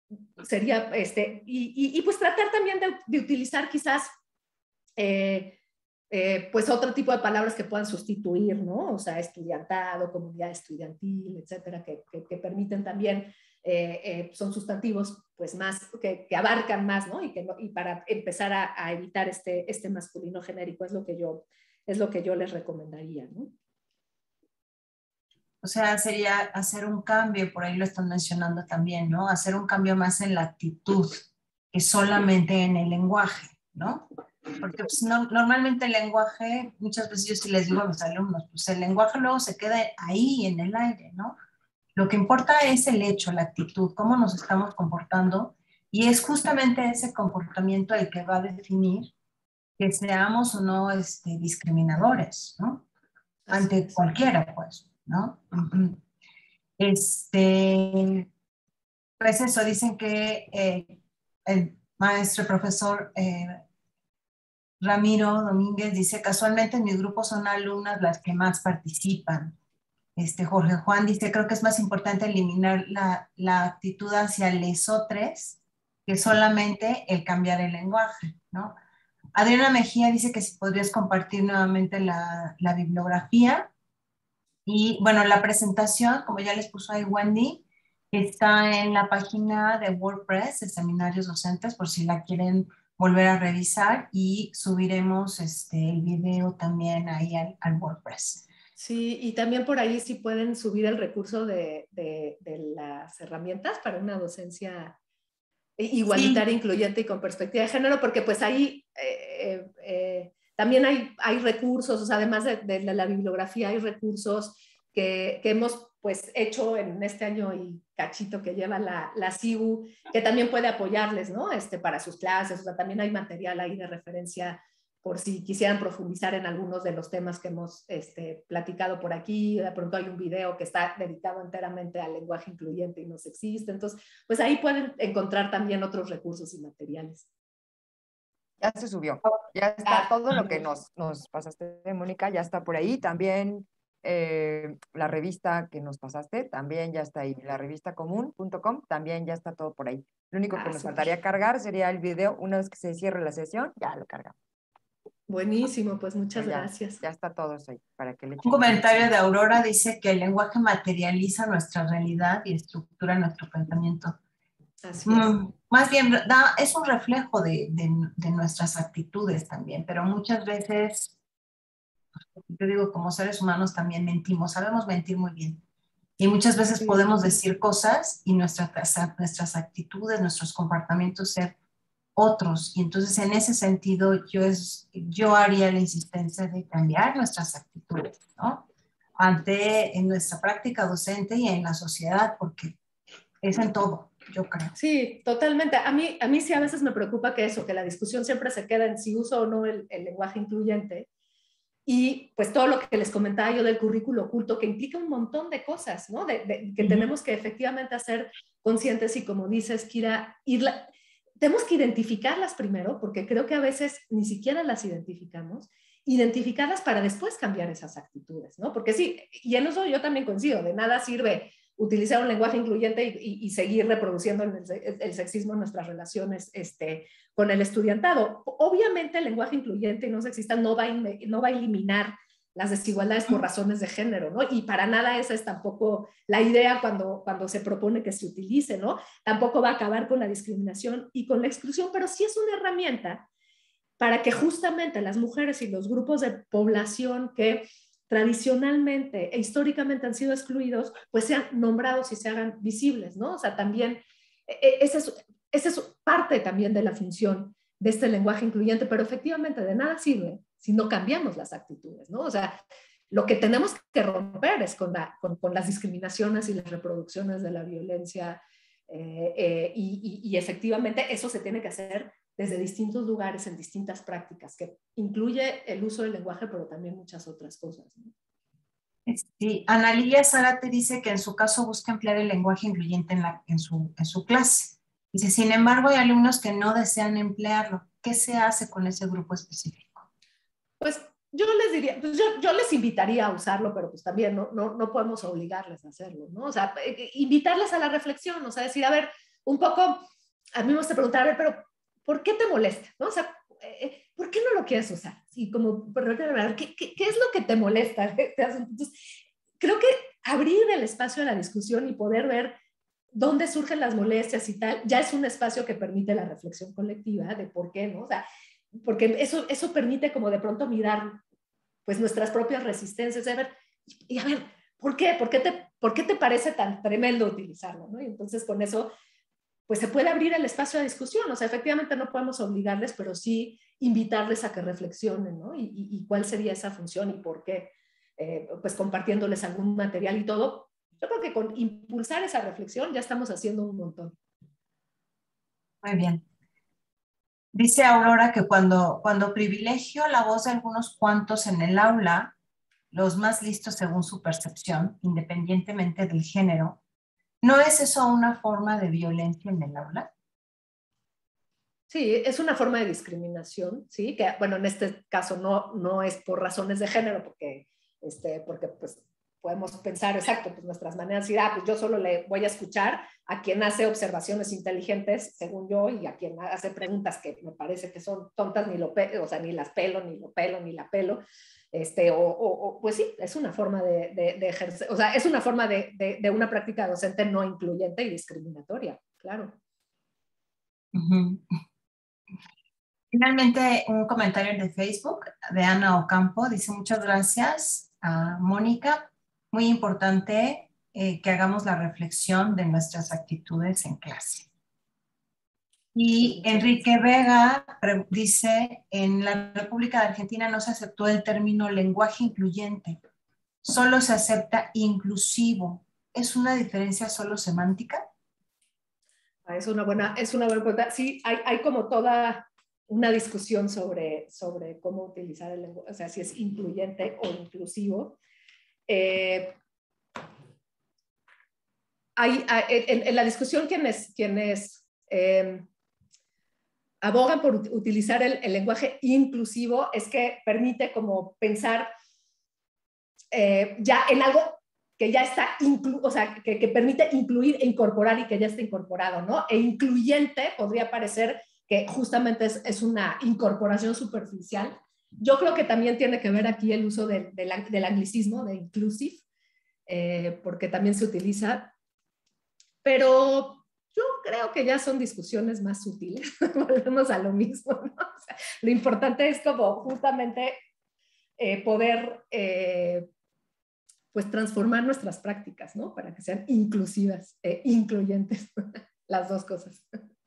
sería, este, y, y, y pues tratar también de, de utilizar quizás eh, Eh, pues otro tipo de palabras que puedan sustituir, ¿no? O sea, estudiantado, comunidad estudiantil, etcétera, que, que, que permiten también, eh, eh, son sustantivos pues más, que, que abarcan más, ¿no? Y, que no, y para empezar a, a evitar este, este masculino genérico es lo que yo, es lo que yo les recomendaría, ¿no? O sea, sería hacer un cambio, por ahí lo están mencionando también, ¿no? Hacer un cambio más en la actitud que solamente en el lenguaje, ¿no? Porque pues, no, normalmente el lenguaje, muchas veces yo sí les digo a mis alumnos, pues el lenguaje luego se queda ahí en el aire, ¿no? Lo que importa es el hecho, la actitud, cómo nos estamos comportando, y es justamente ese comportamiento el que va a definir que seamos o no este, discriminadores, ¿no? ante cualquiera, pues, ¿no? Uh-huh. Este, pues eso, dicen que eh, el maestro, profesor eh, Ramiro Domínguez dice, casualmente en mi grupo son alumnas las que más participan. Este, Jorge Juan dice, creo que es más importante eliminar la, la actitud hacia lesotres que solamente el cambiar el lenguaje, ¿no? Adriana Mejía dice que si podrías compartir nuevamente la, la bibliografía. Y bueno, la presentación, como ya les puso ahí Wendy, está en la página de WordPress de Seminarios Docentes, por si la quieren volver a revisar, y subiremos este, el video también ahí al, al WordPress. Sí, y también por ahí sí pueden subir el recurso de, de, de las herramientas para una docencia igualitaria, sí, incluyente y con perspectiva de género, porque pues ahí eh, eh, también hay, hay recursos, o sea, además de, de la bibliografía, hay recursos que, que hemos pues hecho en este año y cachito que lleva la, la C I U, que también puede apoyarles, ¿no? Este, para sus clases, o sea, también hay material ahí de referencia por si quisieran profundizar en algunos de los temas que hemos este, platicado por aquí. De pronto hay un video que está dedicado enteramente al lenguaje incluyente y no sexista. Entonces, pues ahí pueden encontrar también otros recursos y materiales. Ya se subió. Ya está todo lo que nos, nos pasaste, Mónica, ya está por ahí. También eh, la revista que nos pasaste, también ya está ahí. La revista común punto com, también ya está todo por ahí. Lo único ah, que nos super. faltaría cargar sería el video. Una vez que se cierre la sesión, ya lo cargamos. Buenísimo, pues muchas ya, gracias. Ya está todo ahí. Para que le Un comentario de Aurora dice que el lenguaje materializa nuestra realidad y estructura nuestro pensamiento. Así es. Mm, más bien, da, es un reflejo de, de, de nuestras actitudes también, pero muchas veces, yo digo, como seres humanos también mentimos, sabemos mentir muy bien. Y muchas veces sí. podemos decir cosas y nuestras, nuestras actitudes, nuestros comportamientos ser otros. Y entonces en ese sentido yo, es, yo haría la insistencia de cambiar nuestras actitudes, ¿no? Ante en nuestra práctica docente y en la sociedad, porque es en todo, yo creo. Sí, totalmente. A mí, a mí sí a veces me preocupa que eso, que la discusión siempre se queda en si uso o no el, el lenguaje incluyente. Y pues todo lo que les comentaba yo del currículo oculto, que implica un montón de cosas, ¿no? De, de, que uh-huh. tenemos que efectivamente hacer conscientes y, como dices, Kira, irla, tenemos que identificarlas primero, porque creo que a veces ni siquiera las identificamos, identificarlas para después cambiar esas actitudes, ¿no? Porque sí, y en eso yo también coincido, de nada sirve utilizar un lenguaje incluyente y, y, y seguir reproduciendo el, el sexismo en nuestras relaciones este, con el estudiantado. Obviamente el lenguaje incluyente y no sexista no va, a, no va a eliminar las desigualdades por razones de género, ¿no? Y para nada esa es tampoco la idea cuando, cuando se propone que se utilice, ¿no? Tampoco va a acabar con la discriminación y con la exclusión, pero sí es una herramienta para que justamente las mujeres y los grupos de población que tradicionalmente e históricamente han sido excluidos, pues sean nombrados y se hagan visibles, ¿no? O sea, también, esa es, esa es parte también de la función de este lenguaje incluyente, pero efectivamente de nada sirve si no cambiamos las actitudes, ¿no? O sea, lo que tenemos que romper es con, la, con, con las discriminaciones y las reproducciones de la violencia eh, eh, y, y, y efectivamente eso se tiene que hacer desde distintos lugares, en distintas prácticas, que incluye el uso del lenguaje, pero también muchas otras cosas, ¿no? Sí, Ana Lilia Zárate dice que en su caso busca emplear el lenguaje incluyente en, la, en, su, en su clase. Dice, sin embargo, hay alumnos que no desean emplearlo. ¿Qué se hace con ese grupo específico? Pues yo les diría, pues yo, yo les invitaría a usarlo, pero pues también no, no, no podemos obligarles a hacerlo, ¿no? O sea, invitarles a la reflexión, o sea, decir, a ver, un poco, a mí me gusta preguntar, a ver, pero ¿por qué te molesta? ¿No? O sea, eh, ¿por qué no lo quieres usar? Y como, ¿qué, qué, ¿qué es lo que te molesta? Entonces, creo que abrir el espacio a la discusión y poder ver dónde surgen las molestias y tal, ya es un espacio que permite la reflexión colectiva de por qué, ¿no? O sea, porque eso, eso permite como de pronto mirar pues nuestras propias resistencias, de ver, y, y a ver, ¿por qué? ¿Por qué te, por qué te parece tan tremendo utilizarlo? ¿No? Y entonces con eso pues se puede abrir el espacio a discusión. O sea, efectivamente no podemos obligarles, pero sí invitarles a que reflexionen, ¿no? Y, y, y cuál sería esa función y por qué, eh, pues compartiéndoles algún material y todo. Yo creo que con impulsar esa reflexión ya estamos haciendo un montón. Muy bien. Dice Aurora que cuando, cuando privilegio la voz de algunos cuantos en el aula, los más listos según su percepción, independientemente del género, ¿no es eso una forma de violencia en el aula? Sí, es una forma de discriminación, ¿sí? Que, bueno, en este caso no, no es por razones de género, porque, este, porque pues, podemos pensar, exacto, pues nuestras maneras de decir, ah, pues yo solo le voy a escuchar a quien hace observaciones inteligentes, según yo, y a quien hace preguntas que me parece que son tontas, ni lo pe o sea, ni las pelo, ni lo pelo, ni la pelo. Este, o, o, o pues sí, es una forma de, de, de ejercer, o sea, es una forma de, de, de una práctica docente no incluyente y discriminatoria, claro. Uh-huh. Finalmente, un comentario de Facebook de Ana Ocampo dice: muchas gracias a Mónica. Muy importante eh, que hagamos la reflexión de nuestras actitudes en clase. Y Enrique Vega dice: en la República de Argentina no se aceptó el término lenguaje incluyente, solo se acepta inclusivo. ¿Es una diferencia solo semántica? Es una buena, es una buena pregunta. Sí, hay, hay como toda una discusión sobre, sobre cómo utilizar el lenguaje, o sea, si es incluyente o inclusivo. Eh, hay, hay, en, en la discusión quienes, quienes eh, abogan por utilizar el, el lenguaje inclusivo es que permite como pensar eh, ya en algo que ya está, inclu o sea, que, que permite incluir e incorporar y que ya está incorporado, ¿no? E incluyente podría parecer que justamente es, es una incorporación superficial. Yo creo que también tiene que ver aquí el uso de, de la, del anglicismo, de inclusive, eh, porque también se utiliza, pero yo creo que ya son discusiones más sutiles, volvemos a lo mismo, ¿no? O sea, lo importante es como justamente eh, poder eh, pues transformar nuestras prácticas, ¿no? Para que sean inclusivas e incluyentes, las dos cosas.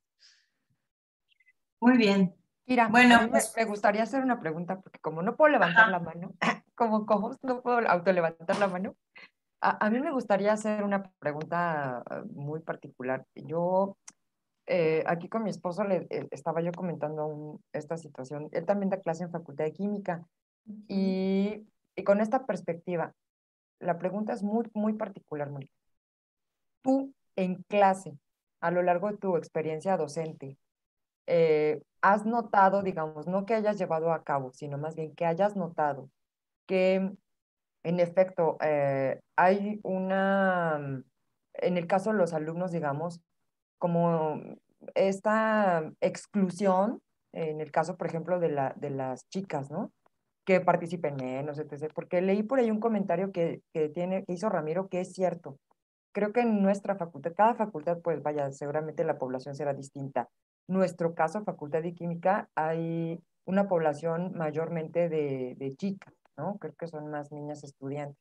Muy bien. Mira, bueno, a mí me, pues, me gustaría hacer una pregunta, porque como no puedo levantar ajá. la mano, como cojo, no puedo autolevantar la mano, a, a mí me gustaría hacer una pregunta muy particular. Yo, eh, aquí con mi esposo, le eh, estaba yo comentando un, esta situación. Él también da clase en Facultad de Química. Uh-huh. y, y con esta perspectiva, la pregunta es muy, muy particular, Mónica. Tú, en clase, a lo largo de tu experiencia docente, eh, has notado, digamos, no que hayas llevado a cabo, sino más bien que hayas notado que, en efecto, eh, hay una, en el caso de los alumnos, digamos, como esta exclusión, en el caso, por ejemplo, de, la, de las chicas, ¿no? Que participen menos, etcétera. Porque leí por ahí un comentario que, que, tiene, que hizo Ramiro, que es cierto. Creo que en nuestra facultad, cada facultad, pues vaya, seguramente la población será distinta. Nuestro caso, Facultad de Química, hay una población mayormente de, de chicas, ¿no? Creo que son más niñas estudiantes.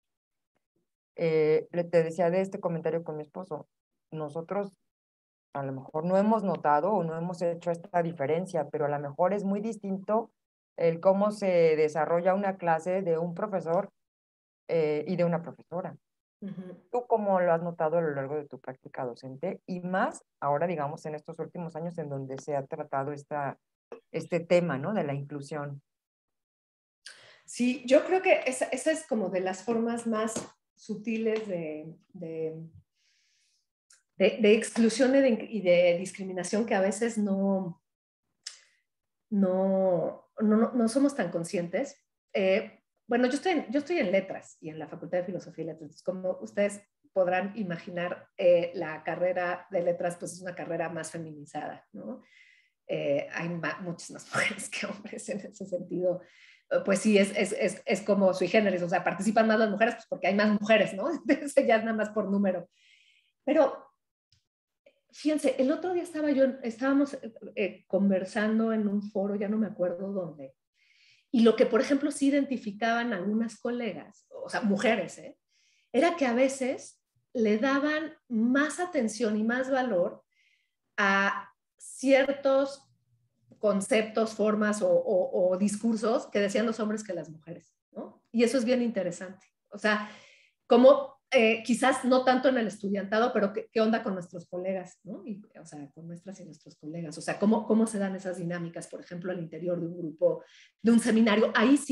Eh, le te decía de este comentario con mi esposo, nosotros a lo mejor no hemos notado o no hemos hecho esta diferencia, pero a lo mejor es muy distinto el cómo se desarrolla una clase de un profesor eh, y de una profesora. Uh-huh. ¿Tú cómo lo has notado a lo largo de tu práctica docente? Y más ahora, digamos, en estos últimos años en donde se ha tratado esta, este tema, ¿no? De la inclusión. Sí, yo creo que esa, esa es como de las formas más sutiles de, de, de, de exclusión y de, y de discriminación que a veces no, no, no, no somos tan conscientes. Eh, bueno, yo estoy, en, yo estoy en letras y en la Facultad de Filosofía y Letras. Como ustedes podrán imaginar, eh, la carrera de letras pues es una carrera más feminizada, ¿no? Eh, hay ma muchas más mujeres que hombres en ese sentido. Pues sí, es, es, es, es como sui generis, o sea, participan más las mujeres pues porque hay más mujeres, ¿no? Entonces ya es nada más por número. Pero fíjense, el otro día estaba yo, estábamos eh, conversando en un foro, ya no me acuerdo dónde, y lo que, por ejemplo, sí identificaban algunas colegas, o sea, mujeres, ¿eh? Era que a veces le daban más atención y más valor a ciertos conceptos, formas o, o, o discursos que decían los hombres que las mujeres, ¿no? Y eso es bien interesante. O sea, como eh, quizás no tanto en el estudiantado, pero qué, qué onda con nuestros colegas, ¿no? Y, o sea, con nuestras y nuestros colegas. O sea, cómo, cómo se dan esas dinámicas, por ejemplo, al interior de un grupo, de un seminario. Ahí sí,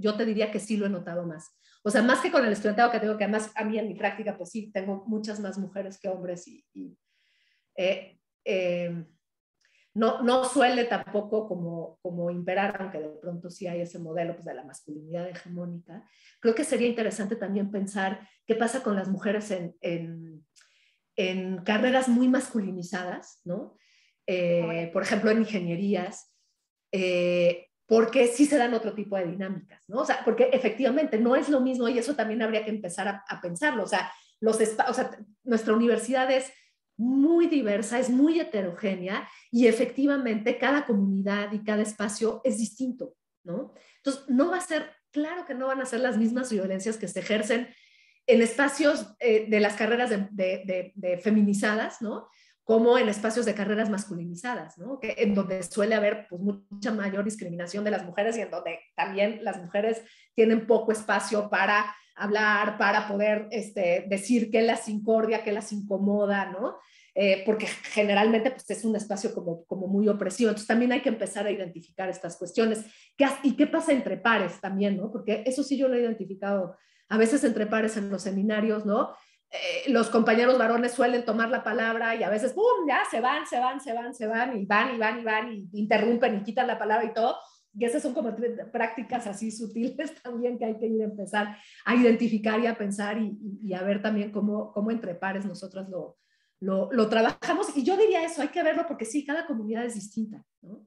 yo te diría que sí lo he notado más. O sea, más que con el estudiantado que tengo, que además a mí en mi práctica, pues sí, tengo muchas más mujeres que hombres y, y eh, eh, no, no suele tampoco como, como imperar, aunque de pronto sí hay ese modelo pues, de la masculinidad hegemónica. Creo que sería interesante también pensar qué pasa con las mujeres en, en, en carreras muy masculinizadas, ¿no? Eh, por ejemplo, en ingenierías, eh, porque sí se dan otro tipo de dinámicas, ¿no? O sea, porque efectivamente no es lo mismo y eso también habría que empezar a, a pensarlo. O sea, los o sea, nuestra universidad es muy diversa, es muy heterogénea y efectivamente cada comunidad y cada espacio es distinto, ¿no? Entonces, no va a ser, claro que no van a ser las mismas violencias que se ejercen en espacios eh, de las carreras de, de, de, de feminizadas, ¿no? Como en espacios de carreras masculinizadas, ¿no? Que, en donde suele haber pues, mucha mayor discriminación de las mujeres y en donde también las mujeres tienen poco espacio para hablar, para poder este, decir qué las incordia, qué las incomoda, ¿no? Eh, porque generalmente pues, es un espacio como, como muy opresivo. Entonces también hay que empezar a identificar estas cuestiones. ¿Qué, ¿Y qué pasa entre pares también, no? Porque eso sí yo lo he identificado a veces entre pares en los seminarios, ¿no? Eh, los compañeros varones suelen tomar la palabra y a veces, ¡pum!, ya se van, se van, se van, se van, y van, y van, y van, y interrumpen y quitan la palabra y todo. Y esas son como prácticas así sutiles también que hay que ir a empezar a identificar y a pensar y, y, y a ver también cómo, cómo entre pares nosotras lo, lo, lo trabajamos. Y yo diría eso, hay que verlo porque sí, cada comunidad es distinta, ¿no?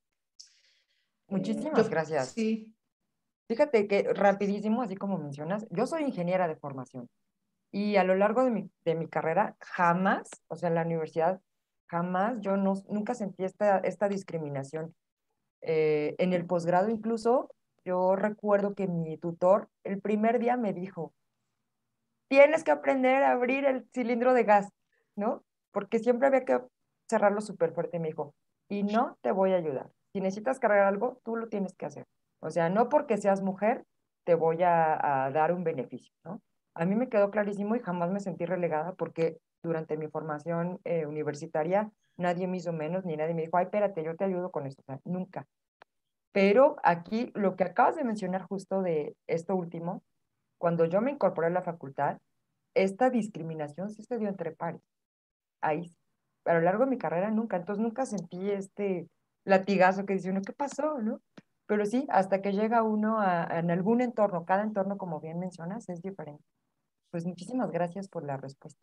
Muchísimas eh, yo, gracias. Sí. Fíjate que rapidísimo, así como mencionas, yo soy ingeniera de formación y a lo largo de mi, de mi carrera jamás, o sea, en la universidad, jamás, yo no, nunca sentí esta, esta discriminación. Eh, en el posgrado incluso, yo recuerdo que mi tutor el primer día me dijo, tienes que aprender a abrir el cilindro de gas, ¿no? Porque siempre había que cerrarlo súper fuerte, me dijo, y no te voy a ayudar. Si necesitas cargar algo, tú lo tienes que hacer. O sea, no porque seas mujer, te voy a, a dar un beneficio, ¿no? A mí me quedó clarísimo y jamás me sentí relegada porque durante mi formación eh, universitaria nadie me hizo menos ni nadie me dijo, ay, espérate, yo te ayudo con esto. O sea, nunca. Pero aquí lo que acabas de mencionar justo de esto último, cuando yo me incorporé a la facultad, esta discriminación sí se dio entre pares. Ahí, a lo largo de mi carrera nunca, entonces nunca sentí este latigazo que dice uno, ¿qué pasó, no? Pero sí, hasta que llega uno a, a, en algún entorno, cada entorno, como bien mencionas, es diferente. Pues muchísimas gracias por la respuesta.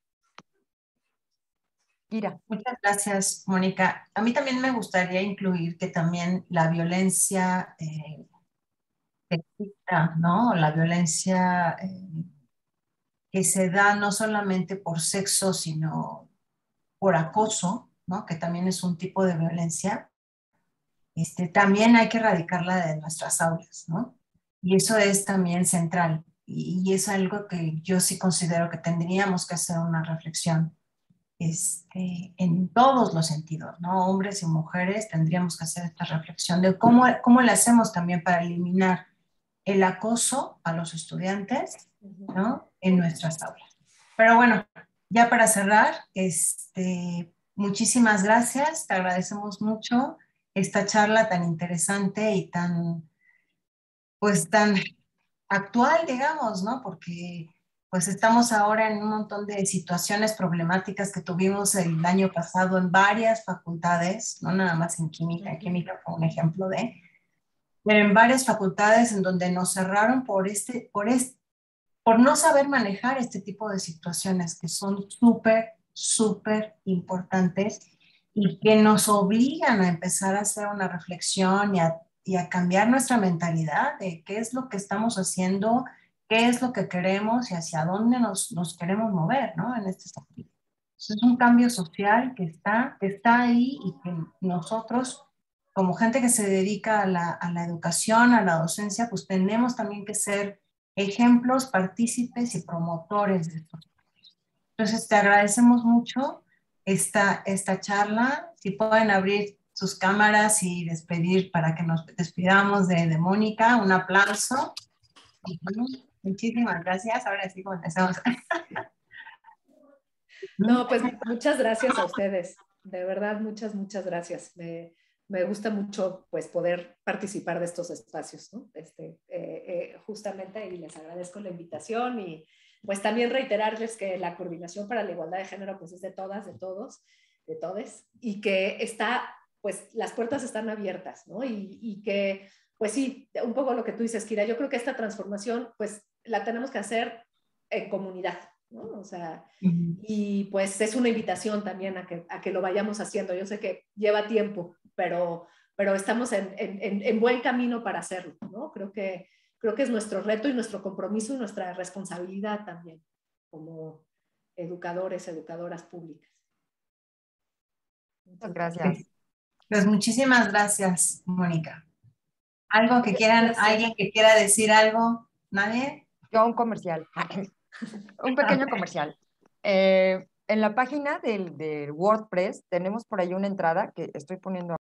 Kira. Muchas gracias, Mónica. A mí también me gustaría incluir que también la violencia eh, sexista, ¿no? La violencia eh, que se da no solamente por sexo, sino por acoso, ¿no? Que también es un tipo de violencia. Este, también hay que erradicarla de nuestras aulas, ¿no? Y eso es también central. Y, y es algo que yo sí considero que tendríamos que hacer una reflexión este, en todos los sentidos, ¿no? Hombres y mujeres tendríamos que hacer esta reflexión de cómo, cómo le hacemos también para eliminar el acoso a los estudiantes, ¿no? En nuestras aulas. Pero bueno, ya para cerrar, este, muchísimas gracias, te agradecemos mucho esta charla tan interesante y tan, pues tan actual, digamos, ¿no? Porque pues estamos ahora en un montón de situaciones problemáticas que tuvimos el año pasado en varias facultades, no nada más en química, química fue un ejemplo de, pero en varias facultades en donde nos cerraron por este, por este, por no saber manejar este tipo de situaciones que son súper, súper importantes y que nos obligan a empezar a hacer una reflexión y a, y a cambiar nuestra mentalidad de qué es lo que estamos haciendo, qué es lo que queremos y hacia dónde nos, nos queremos mover, ¿no? En este sentido. Entonces, es un cambio social que está, que está ahí y que nosotros, como gente que se dedica a la, a la educación, a la docencia, pues tenemos también que ser ejemplos, partícipes y promotores de estos cambios. Entonces, te agradecemos mucho esta, esta charla. Si pueden abrir sus cámaras y despedir para que nos despidamos de, de Mónica, un aplauso. Muchísimas gracias. Ahora sí comenzamos. No, pues muchas gracias a ustedes. De verdad, muchas, muchas gracias. Me, me gusta mucho pues poder participar de estos espacios, ¿no? Este, eh, eh, justamente, y les agradezco la invitación y pues también reiterarles que la Coordinación para la Igualdad de Género pues es de todas, de todos, de todes, y que está, pues las puertas están abiertas, ¿no? Y, y que, pues sí, un poco lo que tú dices, Kira, yo creo que esta transformación pues la tenemos que hacer en comunidad, ¿no? O sea, uh-huh. Y pues es una invitación también a que, a que lo vayamos haciendo. Yo sé que lleva tiempo, pero, pero estamos en, en, en buen camino para hacerlo, ¿no? Creo que, creo que es nuestro reto y nuestro compromiso y nuestra responsabilidad también como educadores, educadoras públicas. Muchas gracias. Pues muchísimas gracias, Mónica. ¿Algo que quieran, gracias. alguien que quiera decir algo? ¿Nadie? Yo un comercial. Un pequeño comercial. Eh, en la página del, del WordPress tenemos por ahí una entrada que estoy poniendo